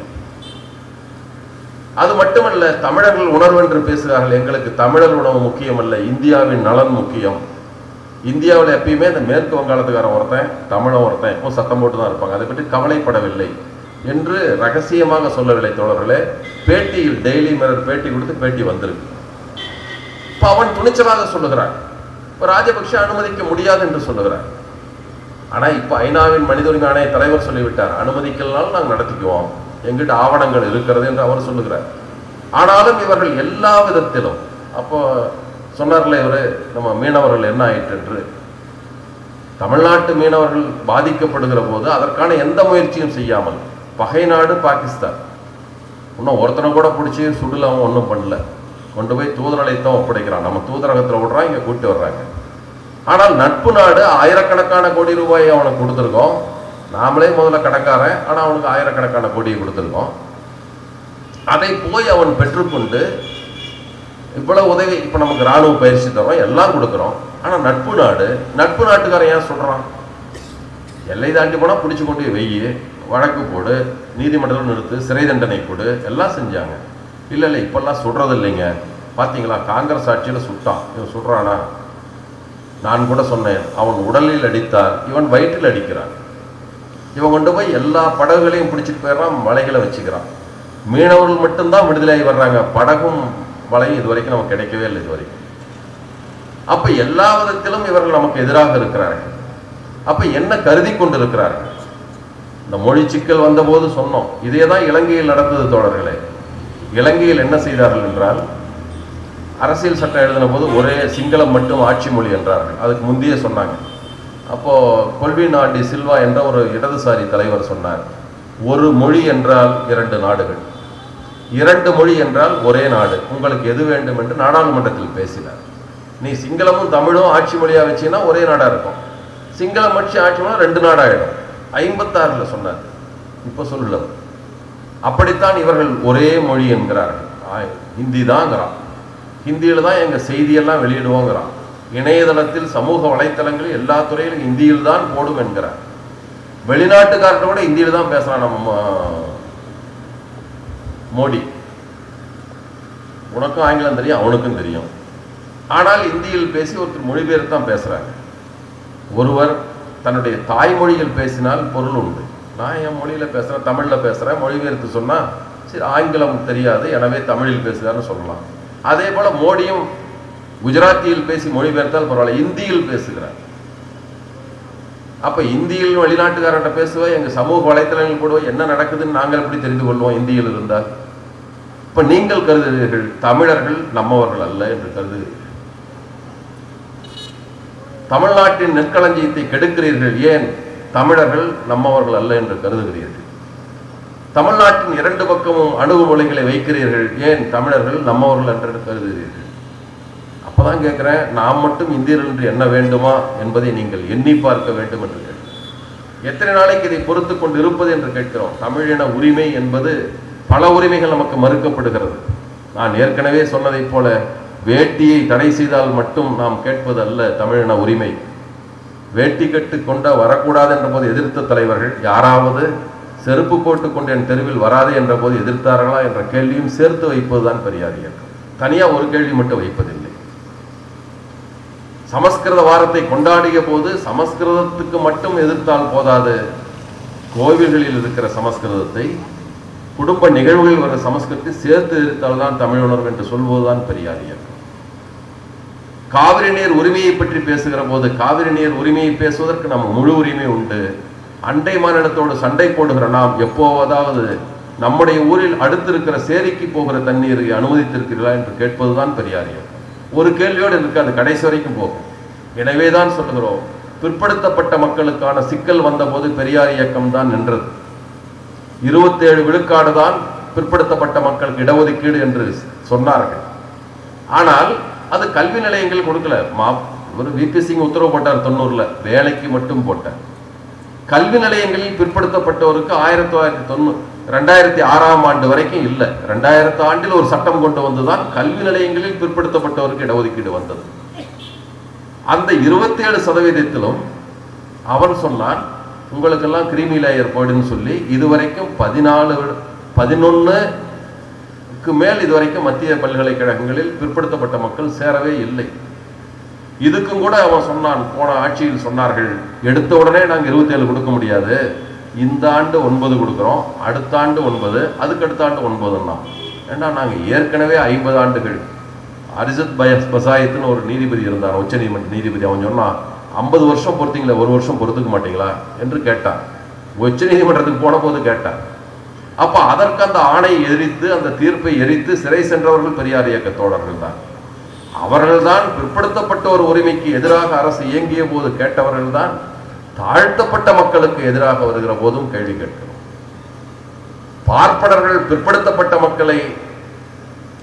அது மட்டுமல்ல, தமிழர்கள் உணர்வு என்று பேசுகிறார்கள். எங்களுக்கு தமிழர் உணவு முக்கியம் அல்ல, இந்தியாவின் நலன் முக்கியம். இந்தியாவில் எப்பயுமே இந்த மேற்கு வங்காளத்துக்காரன் ஒருத்தன், தமிழன் ஒருத்தன் இப்போ சத்தம் போட்டு தான் இருப்பாங்க. அதை பற்றி கவலைப்படவில்லை என்று ரகசியமாக சொல்லவில்லை தோழர்களே. பேட்டியில் டெய்லி மிரர் பேட்டி கொடுத்து பேட்டி வந்திருக்கு. இப்போ அவன் துணிச்சலாக சொல்லுகிறான், இப்போ ராஜபக்ஷ அனுமதிக்க முடியாது என்று சொல்லுகிறார். ஆனால் இப்போ ஐநாவின் மனித உரிமை ஆணைய தலைவர் சொல்லிவிட்டார், அனுமதிக்கலனாலும் நாங்கள் நடத்திக்குவோம், எங்கிட்ட ஆவணங்கள் இருக்கிறது என்று அவர் சொல்லுகிறார். ஆனாலும் இவர்கள் எல்லா விதத்திலும், அப்போ சொன்னார்ல இவர், நம்ம மீனவர்கள் என்ன ஆயிற்று என்று, தமிழ்நாட்டு மீனவர்கள் பாதிக்கப்படுகிற போது அதற்கான எந்த முயற்சியும் செய்யாமல், பகை நாடு பாகிஸ்தான், இன்னும் ஒருத்தனை கூட பிடிச்சி சுடல, அவன் ஒன்றும் பண்ணல. கொண்டு போய் தூதரலைத்தான் ஒப்படைக்கிறான். நம்ம தூதரகத்தில் விடுறான், இங்கே கூட்டி வர்றாங்க. ஆனால் நட்பு நாடு ஆயிரக்கணக்கான கோடி ரூபாயை அவனுக்கு கொடுத்துருக்கோம். நாமளே முதல்ல கணக்காரன், ஆனால் அவனுக்கு ஆயிரக்கணக்கான கோடியை கொடுத்துருக்கோம். அதை போய் அவன் பெற்றுக்கொண்டு இவ்வளவு உதவி, இப்போ நமக்கு இராணுவ பயிற்சி தரோம், எல்லாம் கொடுக்குறோம். ஆனால் நட்பு நாட்டுக்காரன் ஏன் சொல்கிறான்? எல்லை தாண்டி போனால் பிடிச்சி கொண்டு வெய்யி, வழக்கு போடு, நீதிமன்றத்தில் நிறுத்து, சிறை தண்டனை கொடு, எல்லாம் செஞ்சாங்க. இல்லை இப்பெல்லாம் சுடுறது இல்லைங்க. பார்த்தீங்களா, காங்கிரஸ் ஆட்சியில் சுட்டான். இவன் சுடுறானா? நான் கூட சொன்னேன், அவன் உடலில் அடித்தால் இவன் வயிற்றில் அடிக்கிறான். இவன் கொண்டு போய் எல்லா படகுகளையும் பிடிச்சிட்டு போயிடறான், மலைகளை வச்சுக்கிறான். மீனவர்கள் மட்டும்தான் விடுதலையாகி வர்றாங்க. படகும் வலையும் இது வரைக்கும் நமக்கு கிடைக்கவே இல்லை இது வரைக்கும். அப்ப எல்லா விதத்திலும் இவர்கள் நமக்கு எதிராக இருக்கிறார்கள். அப்ப என்ன கருதி கொண்டிருக்கிறார்கள்? இந்த மொழி சிக்கல் வந்தபோது சொன்னோம், இதே தான் இலங்கையில் நடந்தது தோழர்களே. இலங்கையில் என்ன செய்தார்கள் என்றால், அரசியல் சட்டம் எழுதின போது ஒரே சிங்களம் மட்டும் ஆட்சி மொழி என்றார்கள். அதுக்கு முந்தைய சொன்னாங்க. அப்போ கொல்விநாடி சில்வா என்ற ஒரு இடதுசாரி தலைவர் சொன்னார், ஒரு மொழி என்றால் 2 நாடுகள், 2 மொழி என்றால் ஒரே நாடு, உங்களுக்கு எது வேண்டும் என்று நாடாளுமன்றத்தில் பேசினார். நீ சிங்களமும் தமிழும் ஆட்சி மொழியா வச்சீங்கன்னா ஒரே நாடா இருக்கும், சிங்களம் மட்டும் ஆட்சி மொழியா 2 நாடாயிடும். 56ல் சொன்னார், இப்போ சொல்லல. அப்படித்தான் இவர்கள் ஒரே மொழி என்கிறார்கள். ஹிந்தி தான்ங்கிறான், ஹிந்தியில் தான் எங்கள் செய்தியெல்லாம் வெளியிடுவோங்கிறான். இணையதளத்தில் சமூக வலைத்தளங்களில் எல்லா துறையிலும் ஹிந்தியில் தான் போடும் என்கிறார். வெளிநாட்டுக்காரர்கிட்ட கூட ஹிந்தியில் தான் பேசுகிறான் நம்ம மோடி. உனக்கும் ஆங்கிலம் தெரியும், அவனுக்கும் தெரியும். ஆனால் இந்தியில் பேசி ஒருத்தர் மொழிபெயர்த்து தான் பேசுகிறாங்க. ஒருவர் தன்னுடைய தாய்மொழியில் பேசினால் பொருள் உண்டு. நான் என் மொழியில் பேசுகிறேன், தமிழில் பேசுகிறேன், மொழிபெயர்த்து சொன்னால் சரி ஆங்கிலம் தெரியாது எனவே தமிழில் பேசுகிறான்னு சொல்லலாம். அதே போல் மோடியும் குஜராத்தியில் பேசி மொழிபெயர்த்தால் பரவாயில்ல, இந்தியில் பேசுகிறார். அப்போ இந்தியில் வெளிநாட்டுக்காரர்கிட்ட பேசுவோம், எங்கள் சமூக வலைத்தளங்கள் போடுவோம், என்ன நடக்குதுன்னு நாங்கள் எப்படி தெரிந்து கொள்வோம் இந்தியில் இருந்தால்? இப்போ நீங்கள் கருதுகிறீர்கள் தமிழர்கள் நம்மவர்கள் அல்ல என்று கருதுகிறீர்கள். தமிழ்நாட்டின் நெற்களஞ்சியத்தை கெடுக்கிறீர்கள். ஏன் தமிழர்கள் நம்மவர்கள் அல்ல என்று கருதுகிறீர்கள்? தமிழ்நாட்டின் 2 பக்கமும் அணுகுமுறைகளை வைக்கிறீர்கள். ஏன் தமிழர்கள் நம்மவர்கள் என்று கருதுகிறீர்கள்? அப்பதான் கேட்கிறேன், நாம் மட்டும் இந்தியர்கள் என்று எண்ண வேண்டுமா என்பதை நீங்கள் எண்ணி பார்க்க வேண்டும் என்று கேட்கிறேன். எத்தனை நாளைக்கு இதை பொறுத்து கொண்டு இருப்பது என்று கேட்கிறோம். தமிழின உரிமை என்பது பல உரிமைகள் நமக்கு மறுக்கப்படுகிறது. நான் ஏற்கனவே சொன்னதைப் போல வேட்டியை தடை செய்தால் மட்டும் நாம் கேட்பது அல்ல தமிழின உரிமை. வேட்டி கட்டு கொண்ட வரக்கூடாது என்ற போது எதிர்த்த தலைவர்கள் யாராவது செருப்பு போட்டுக் கொண்டு என் தெருவில் வராது என்ற போது எதிர்த்தார்களா என்ற கேள்வியும் சேர்த்து வைப்பதுதான் பெரியார் இயக்கம். தனியா ஒரு கேள்வி மட்டும் வைப்பதில்லை. சமஸ்கிருத வாரத்தை கொண்டாடிய போது சமஸ்கிருதத்துக்கு மட்டும் எதிர்த்தால் போதாது, கோவில்களில் இருக்கிற சமஸ்கிருதத்தை, குடும்ப நிகழ்வுகளில் வர சமஸ்கிருதத்தை சேர்த்து எதிர்த்தால் தான் தமிழ் உணர்வு என்று சொல்வதுதான் பெரியார் இயக்கம். காவிரி நீர் உரிமையை பற்றி பேசுகிற போது காவிரி நீர் உரிமையை பேசுவதற்கு நம்ம முழு உரிமை உண்டு. அண்டை மாநிலத்தோடு சண்டை போடுகிற நாம் எப்போதாவது நம்முடைய ஊரில் அடுத்திருக்கிற சேரிக்கு போகிற தண்ணீரை அனுமதித்திருக்கிறீர்களா என்று கேட்பதுதான் பெரியார் இயக்கம். ஒரு கேள்வியோடு இருக்காது, கடைசி வரைக்கும் போகும். எனவேதான் சொல்லுகிறோம், பிற்படுத்தப்பட்ட மக்களுக்கான சிக்கல் வந்த போது பெரியார் இயக்கம் தான் நின்றது. 27 விழுக்காடு தான் பிற்படுத்தப்பட்ட மக்களுக்கு இடஒதுக்கீடு என்று சொன்னார்கள். ஆனால் அது கல்வி நிலையங்கள் கொடுக்கல. ஒரு விபி சிங் உத்தரவு போட்டார் 90ல், வேலைக்கு மட்டும் போட்டார். கல்வி நிலையங்களில் பிற்படுத்தப்பட்டவருக்கு 2006ஆம் ஆண்டு வரைக்கும் இல்லை. 2000 ஆண்டில் ஒரு சட்டம் கொண்டு வந்துதான் கல்வி நிலையங்களில் பிற்படுத்தப்பட்டவருக்கு இடஒதுக்கீடு வந்தது. அந்த 27%, அவன் சொன்னான் உங்களுக்கெல்லாம் கிரீமி லேயர் போய்டுன்னு சொல்லி இதுவரைக்கும் 11க்கு மேல் இதுவரைக்கும் மத்திய பல்கலைக்கழகங்களில் பிற்படுத்தப்பட்ட மக்கள் சேரவே இல்லை. இதுக்கும் கூட அவன் சொன்னான், போன ஆட்சியில் சொன்னார்கள் எடுத்த உடனே நாங்கள் 27 கொடுக்க முடியாது, இந்த ஆண்டு 9 கொடுக்குறோம், அடுத்த ஆண்டு 9, அதுக்கு அடுத்த ஆண்டு 9ன்னா. ஏன்னா நாங்கள் ஏற்கனவே 50 ஆண்டுகள். அரிசத் பசாயத்துன்னு ஒரு நீதிபதி இருந்தார், உச்ச நீதிமன்ற நீதிபதி. அவன் சொன்னான் 50 வருஷம் பொறுத்தீங்களா, 1 வருஷம் பொறுத்துக்க மாட்டீங்களா என்று கேட்டான். உச்ச நீதிமன்றத்துக்கு போன போது கேட்டான். அப்ப அதற்கு அந்த ஆணையை எரித்து அந்த தீர்ப்பை எரித்து சிறை சென்றவர்கள் பெரியார் இயக்க தோழர்கள் தான். அவர்கள்தான் பிற்படுத்தப்பட்ட ஒரு உரிமைக்கு எதிராக அரசு இயங்கிய போது கேட்டவர்கள் தான் தாழ்த்தப்பட்ட மக்களுக்கு எதிராக வருகிற போதும் கேள்வி கேட்கிறோம். பார்ப்பனர்கள் பிற்படுத்தப்பட்ட மக்களை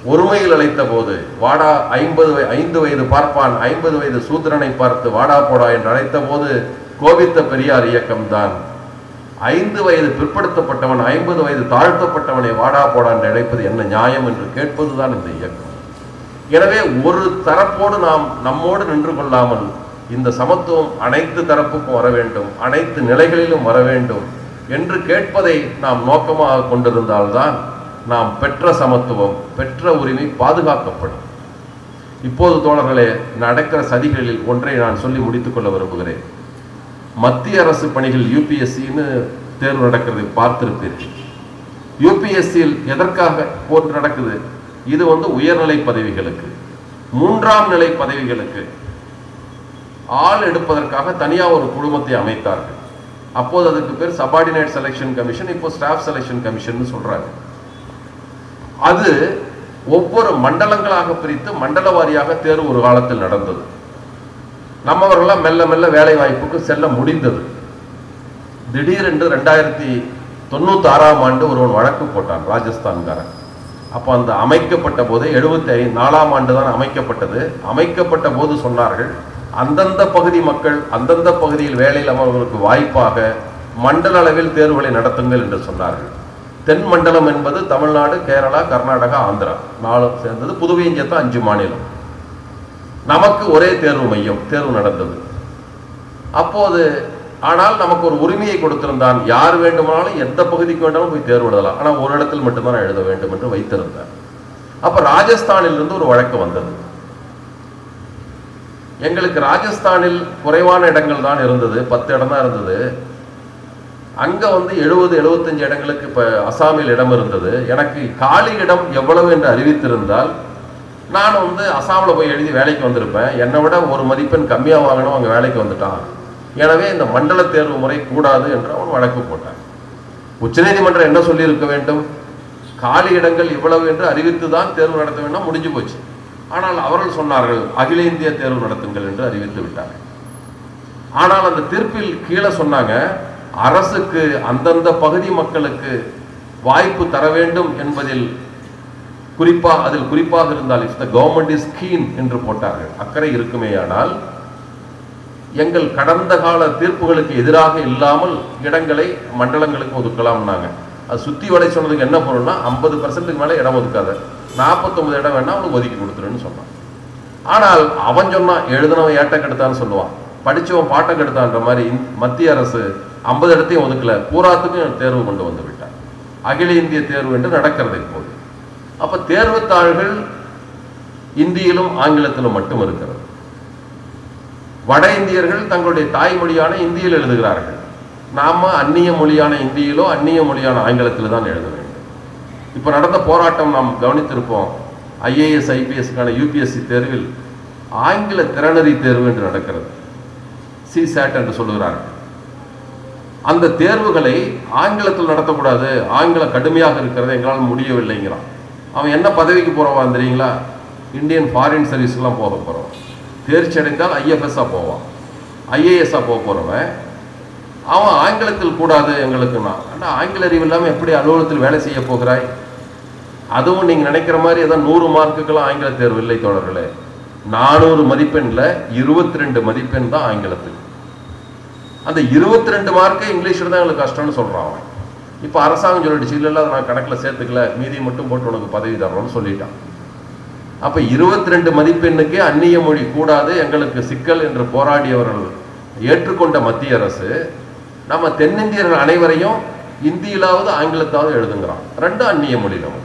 ஒருமையில் அழைத்த போது வாடா 5 வயது பார்ப்பான் 50 வயது சூத்திரனை பார்த்து வாடா போடா என்று அழைத்த போது கோபித்த பெரியார் இயக்கம்தான் 5 வயது பிற்படுத்தப்பட்டவன் 50 வயது தாழ்த்தப்பட்டவனை வாடா போடா என்று அழைப்பது என்ன நியாயம் என்று கேட்பதுதான் இந்த இயக்கம். எனவே ஒரு தரப்போடு நாம் நம்மோடு நின்று கொள்ளாமல் இந்த சமத்துவம் அனைத்து தரப்புக்கும் வர வேண்டும், அனைத்து நிலைகளிலும் வர வேண்டும் என்று கேட்பதை நாம் நோக்கமாக கொண்டிருந்தால்தான் நாம் பெற்ற சமத்துவம் பெற்ற உரிமை பாதுகாக்கப்படும். இப்போது தோழர்களே, நடக்கிற சதிகளில் ஒன்றை நான் சொல்லி முடித்துக் கொள்ள விரும்புகிறேன். மத்திய அரசு பணிகள் யூபிஎஸ்சின்னு தேர்வு நடக்கிறது பார்த்திருப்பீர்கள். யூபிஎஸ்சியில் எதற்காக போட்டு நடக்குது? இது உயர்நிலை பதவிகளுக்கு, 3ஆம் நிலை பதவிகளுக்கு ஆள் எடுப்பதற்காக தனியாக ஒரு குழுமத்தை அமைத்தார்கள். அப்போது அதுக்கு பேர் சபார்டினேட் செலெக்ஷன் கமிஷன், இப்போ ஸ்டாஃப் செலெக்ஷன் கமிஷன் சொல்றாங்க. அது ஒவ்வொரு மண்டலங்களாக பிரித்து மண்டல வாரியாக தேர்வு ஒரு காலத்தில் நடந்தது. நம்மவர்களாம் மெல்ல மெல்ல வேலை வாய்ப்புக்கு செல்ல முடிந்தது. திடீரென்று 2096ஆம் ஆண்டு ஒருவன் வழக்கு போட்டான், ராஜஸ்தான்காரன். அப்போ அந்த அமைக்கப்பட்ட போதே 74ஆம் ஆண்டு தான் அமைக்கப்பட்டது. அமைக்கப்பட்ட போது சொன்னார்கள், அந்தந்த பகுதி மக்கள் அந்தந்த பகுதியில் வேலையில் அவர்களுக்கு வாய்ப்பாக மண்டல அளவில் தேர்வுகளை நடத்துங்கள் என்று சொன்னார்கள். தென் மண்டலம் என்பது தமிழ்நாடு, கேரளா, கர்நாடகா, ஆந்திரா 4 சேர்ந்தது. புதுவையும் சேர்த்தா 5 மாநிலம். நமக்கு ஒரே தேர்வு மையம் தேர்வு நடந்தது. அப்போது ஆனால் நமக்கு ஒரு உரிமையை கொடுத்திருந்தான், யார் வேண்டுமானாலும் எந்த பகுதிக்கு வேண்டாலும் போய் தேர்வு எழுதலாம், ஆனால் ஒரு இடத்தில் மட்டும்தான் எழுத வேண்டும் என்று வைத்திருந்தார். அப்ப ராஜஸ்தானில் இருந்து ஒரு வழக்கு வந்தது. எங்களுக்கு ராஜஸ்தானில் குறைவான இடங்கள் தான் இருந்தது, 10 இடம் தான் இருந்தது. அங்க 70-75 இடங்களுக்கு இப்ப அசாமில் இடம் இருந்தது. எனக்கு காலி இடம் எவ்வளவு என்று அறிவித்திருந்தால் நான் அசாமில் போய் எழுதி வேலைக்கு வந்திருப்பேன். என்னை விட ஒரு மதிப்பெண் கம்மியாக வாங்கணும், அங்கே வேலைக்கு வந்துட்டான். எனவே இந்த மண்டல தேர்வு முறை கூடாது என்று அவன் வழக்கு போட்டான். உச்சநீதிமன்றம் என்ன சொல்லி இருக்க வேண்டும்? காலி இடங்கள் இவ்வளவு என்று அறிவித்து தான் தேர்வு நடத்த வேண்டும், முடிஞ்சு போச்சு. ஆனால் அவர்கள் சொன்னார்கள் அகில இந்திய தேர்வு நடத்துங்கள் என்று அறிவித்து விட்டார்கள். ஆனால் அந்த தீர்ப்பில் கீழே சொன்னாங்க, அரசுக்கு அந்தந்த பகுதி மக்களுக்கு வாய்ப்பு தர வேண்டும் என்பதில் குறிப்பாக இருந்தால் if the government is keen என்று போட்டார்கள். அக்கறை இருக்குமேயானால் எங்கள் கடந்த கால தீர்ப்புகளுக்கு எதிராக இல்லாமல் இடங்களை மண்டலங்களுக்கு ஒதுக்கலாம்னாங்க. அது சுத்தி வடை சொன்னதுக்கு என்ன பொருள்னா 50% மேல இடம் ஒதுக்காத, 49 இடம் வேணா அவனுக்கு ஒதுக்கி கொடுத்துருன்னு சொன்னான். ஆனால் அவன் சொன்னான், எழுதினவன் ஏட்ட கெடுத்தான்னு சொல்லுவான், படிச்சவன் பாட்டை கெடுத்தான்ற மாதிரி மத்திய அரசு 50 இடத்தையும் ஒதுக்கல, பூராத்துக்கும் தேர்வு கொண்டு வந்து விட்டார். அகில இந்திய தேர்வு என்று நடக்கிறது இப்போது. அப்ப தேர்வுத்தாள்கள் இந்தியிலும் ஆங்கிலத்திலும் மட்டும் இருக்கிறது. வட இந்தியர்கள் தங்களுடைய தாய்மொழியான இந்தியில் எழுதுகிறார்கள். நாம அந்நிய மொழியான இந்தியிலோ அந்நிய மொழியான ஆங்கிலத்தில் தான் எழுத வேண்டும். இப்ப நடந்த போராட்டம் நாம் கவனித்திருப்போம். IAS IPSக்கான UPSC தேர்வில் ஆங்கில திறனறி தேர்வு என்று நடக்கிறது, CSAT என்று சொல்லுகிறார்கள். அந்த தேர்வுகளை ஆங்கிலத்தில் நடத்தக்கூடாது, ஆங்கிலம் கடுமையாக இருக்கிறது, எங்களால் முடியவில்லைங்கிறான். அவன் என்ன பதவிக்கு போறவான் தெரியுங்களா? இந்தியன் ஃபாரின் சர்வீஸ்லாம் போக போறவன். தேர்ச்சி அடைந்தால் IFS போவான், IAS போக போறவன். அவன் ஆங்கிலத்தில் கூடாது எங்களுக்குன்னா, ஆனால் ஆங்கில அறிவு இல்லாமல் எப்படி அலுவலகத்தில் வேலை செய்ய போகிறாய்? அதுவும் நீங்க நினைக்கிற மாதிரி ஏதோ 100 மார்க்குக்கெல்லாம் ஆங்கில தேர்வு இல்லை தோழர்களே. 400 மதிப்பெண்ல 22 மதிப்பெண் தான் ஆங்கிலத்துக்கு. அந்த 22 மார்க்கே இங்கிலீஷில் தான் எங்களுக்கு கஷ்டம்னு சொல்றான் அவன். இப்போ அரசாங்கம் சொல்லிடுச்சு, இல்லை அதை நான் கணக்கில் சேர்த்துக்கல, மீதி மட்டும் போட்டு உனக்கு பதவி தர்றோம்னு சொல்லிட்டான். அப்ப 22 மதிப்பெண்ணுக்கே அந்நிய மொழி கூடாது, எங்களுக்கு சிக்கல் என்று போராடியவர்கள் ஏற்றுக்கொண்ட மத்திய அரசு நம்ம தென்னிந்தியர்கள் அனைவரையும் இந்தியிலாவது ஆங்கிலத்தாவது எழுதுங்கிறான். 2 அந்நிய மொழி நமக்கு.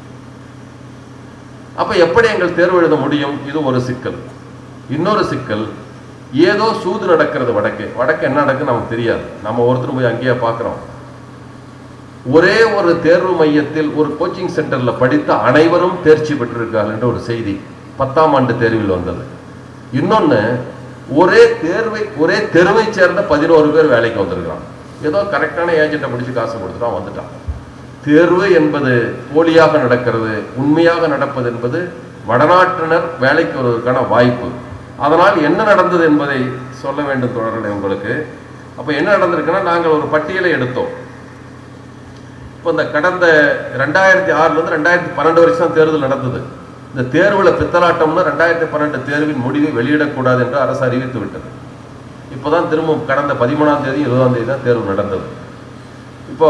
அப்ப எப்படி எங்கள் தேர்வு எழுத முடியும்? இது ஒரு சிக்கல். இன்னொரு சிக்கல், ஏதோ சூது நடக்கிறது வடக்கு என்ன நடக்குன்னு நமக்கு தெரியாது. நம்ம ஒருத்தர் போய் அங்கேயே பார்க்கிறோம். ஒரே ஒரு தேர்வு மையத்தில் ஒரு கோச்சிங் சென்டர்ல படித்த அனைவரும் தேர்ச்சி பெற்றிருக்கார்கள் என்ற ஒரு செய்தி 10ஆம் ஆண்டு தேர்வில் வந்தது. இன்னொன்னு, ஒரே தெருவை சேர்ந்த 11 பேர் வேலைக்கு வந்திருக்கிறான். ஏதோ கரெக்டான ஏஜென்ட்டை பிடிச்சி காசு கொடுத்துட்டான், வந்துட்டான். தேர்வு என்பது போலியாக நடக்கிறது, உண்மையாக நடப்பது என்பது வடநாட்டினர் வேலைக்கு வருவதற்கான வாய்ப்பு. அதனால் என்ன நடந்தது என்பதை சொல்ல வேண்டும் தோழர்களே உங்களுக்கு. அப்ப என்ன நடந்திருக்குன்னா, நாங்கள் ஒரு பட்டியலை எடுத்தோம். இப்போ இந்த கடந்த 2006 2012 வரைக்கும் தான் தேர்தல் நடந்தது. இந்த தேர்வில் பித்தலாட்டம்னா 2012 தேர்வின் முடிவை வெளியிடக்கூடாது என்று அரசு அறிவித்து விட்டது. இப்போதான் திரும்ப கடந்த 13ஆம் தேதி 20ஆம் தேதி தான் தேர்வு நடந்தது. இப்போ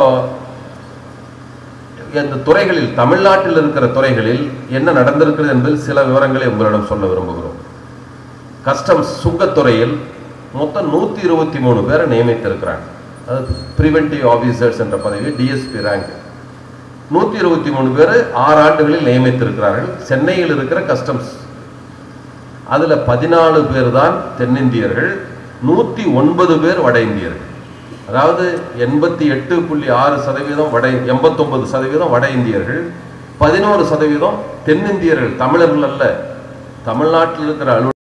இந்த துறைகளில் தமிழ்நாட்டில் இருக்கிற துறைகளில் என்ன நடந்திருக்கிறது என்பதில் சில விவரங்களை உங்களிடம் சொல்ல விரும்புகிறோம். கஸ்டம்ஸ் சுங்கத்துறையில் மொத்தம் 123 பேரை நியமித்திருக்கிறாங்க. அதாவது பிரிவென்டிவ் ஆபீசர்ஸ் என்ற பதவி டிஎஸ்பி ரேங்க் 123 பேர் 6 ஆண்டுகளில் நியமித்திருக்கிறார்கள். சென்னையில் இருக்கிற கஸ்டம்ஸ் அதில் 14 பேர் தான் தென்னிந்தியர்கள், 109 பேர் வட இந்தியர்கள். அதாவது 88.6% 89% வட இந்தியர்கள், 11% தென்னிந்தியர்கள், தமிழர்கள் அல்ல. தமிழ்நாட்டில் இருக்கிற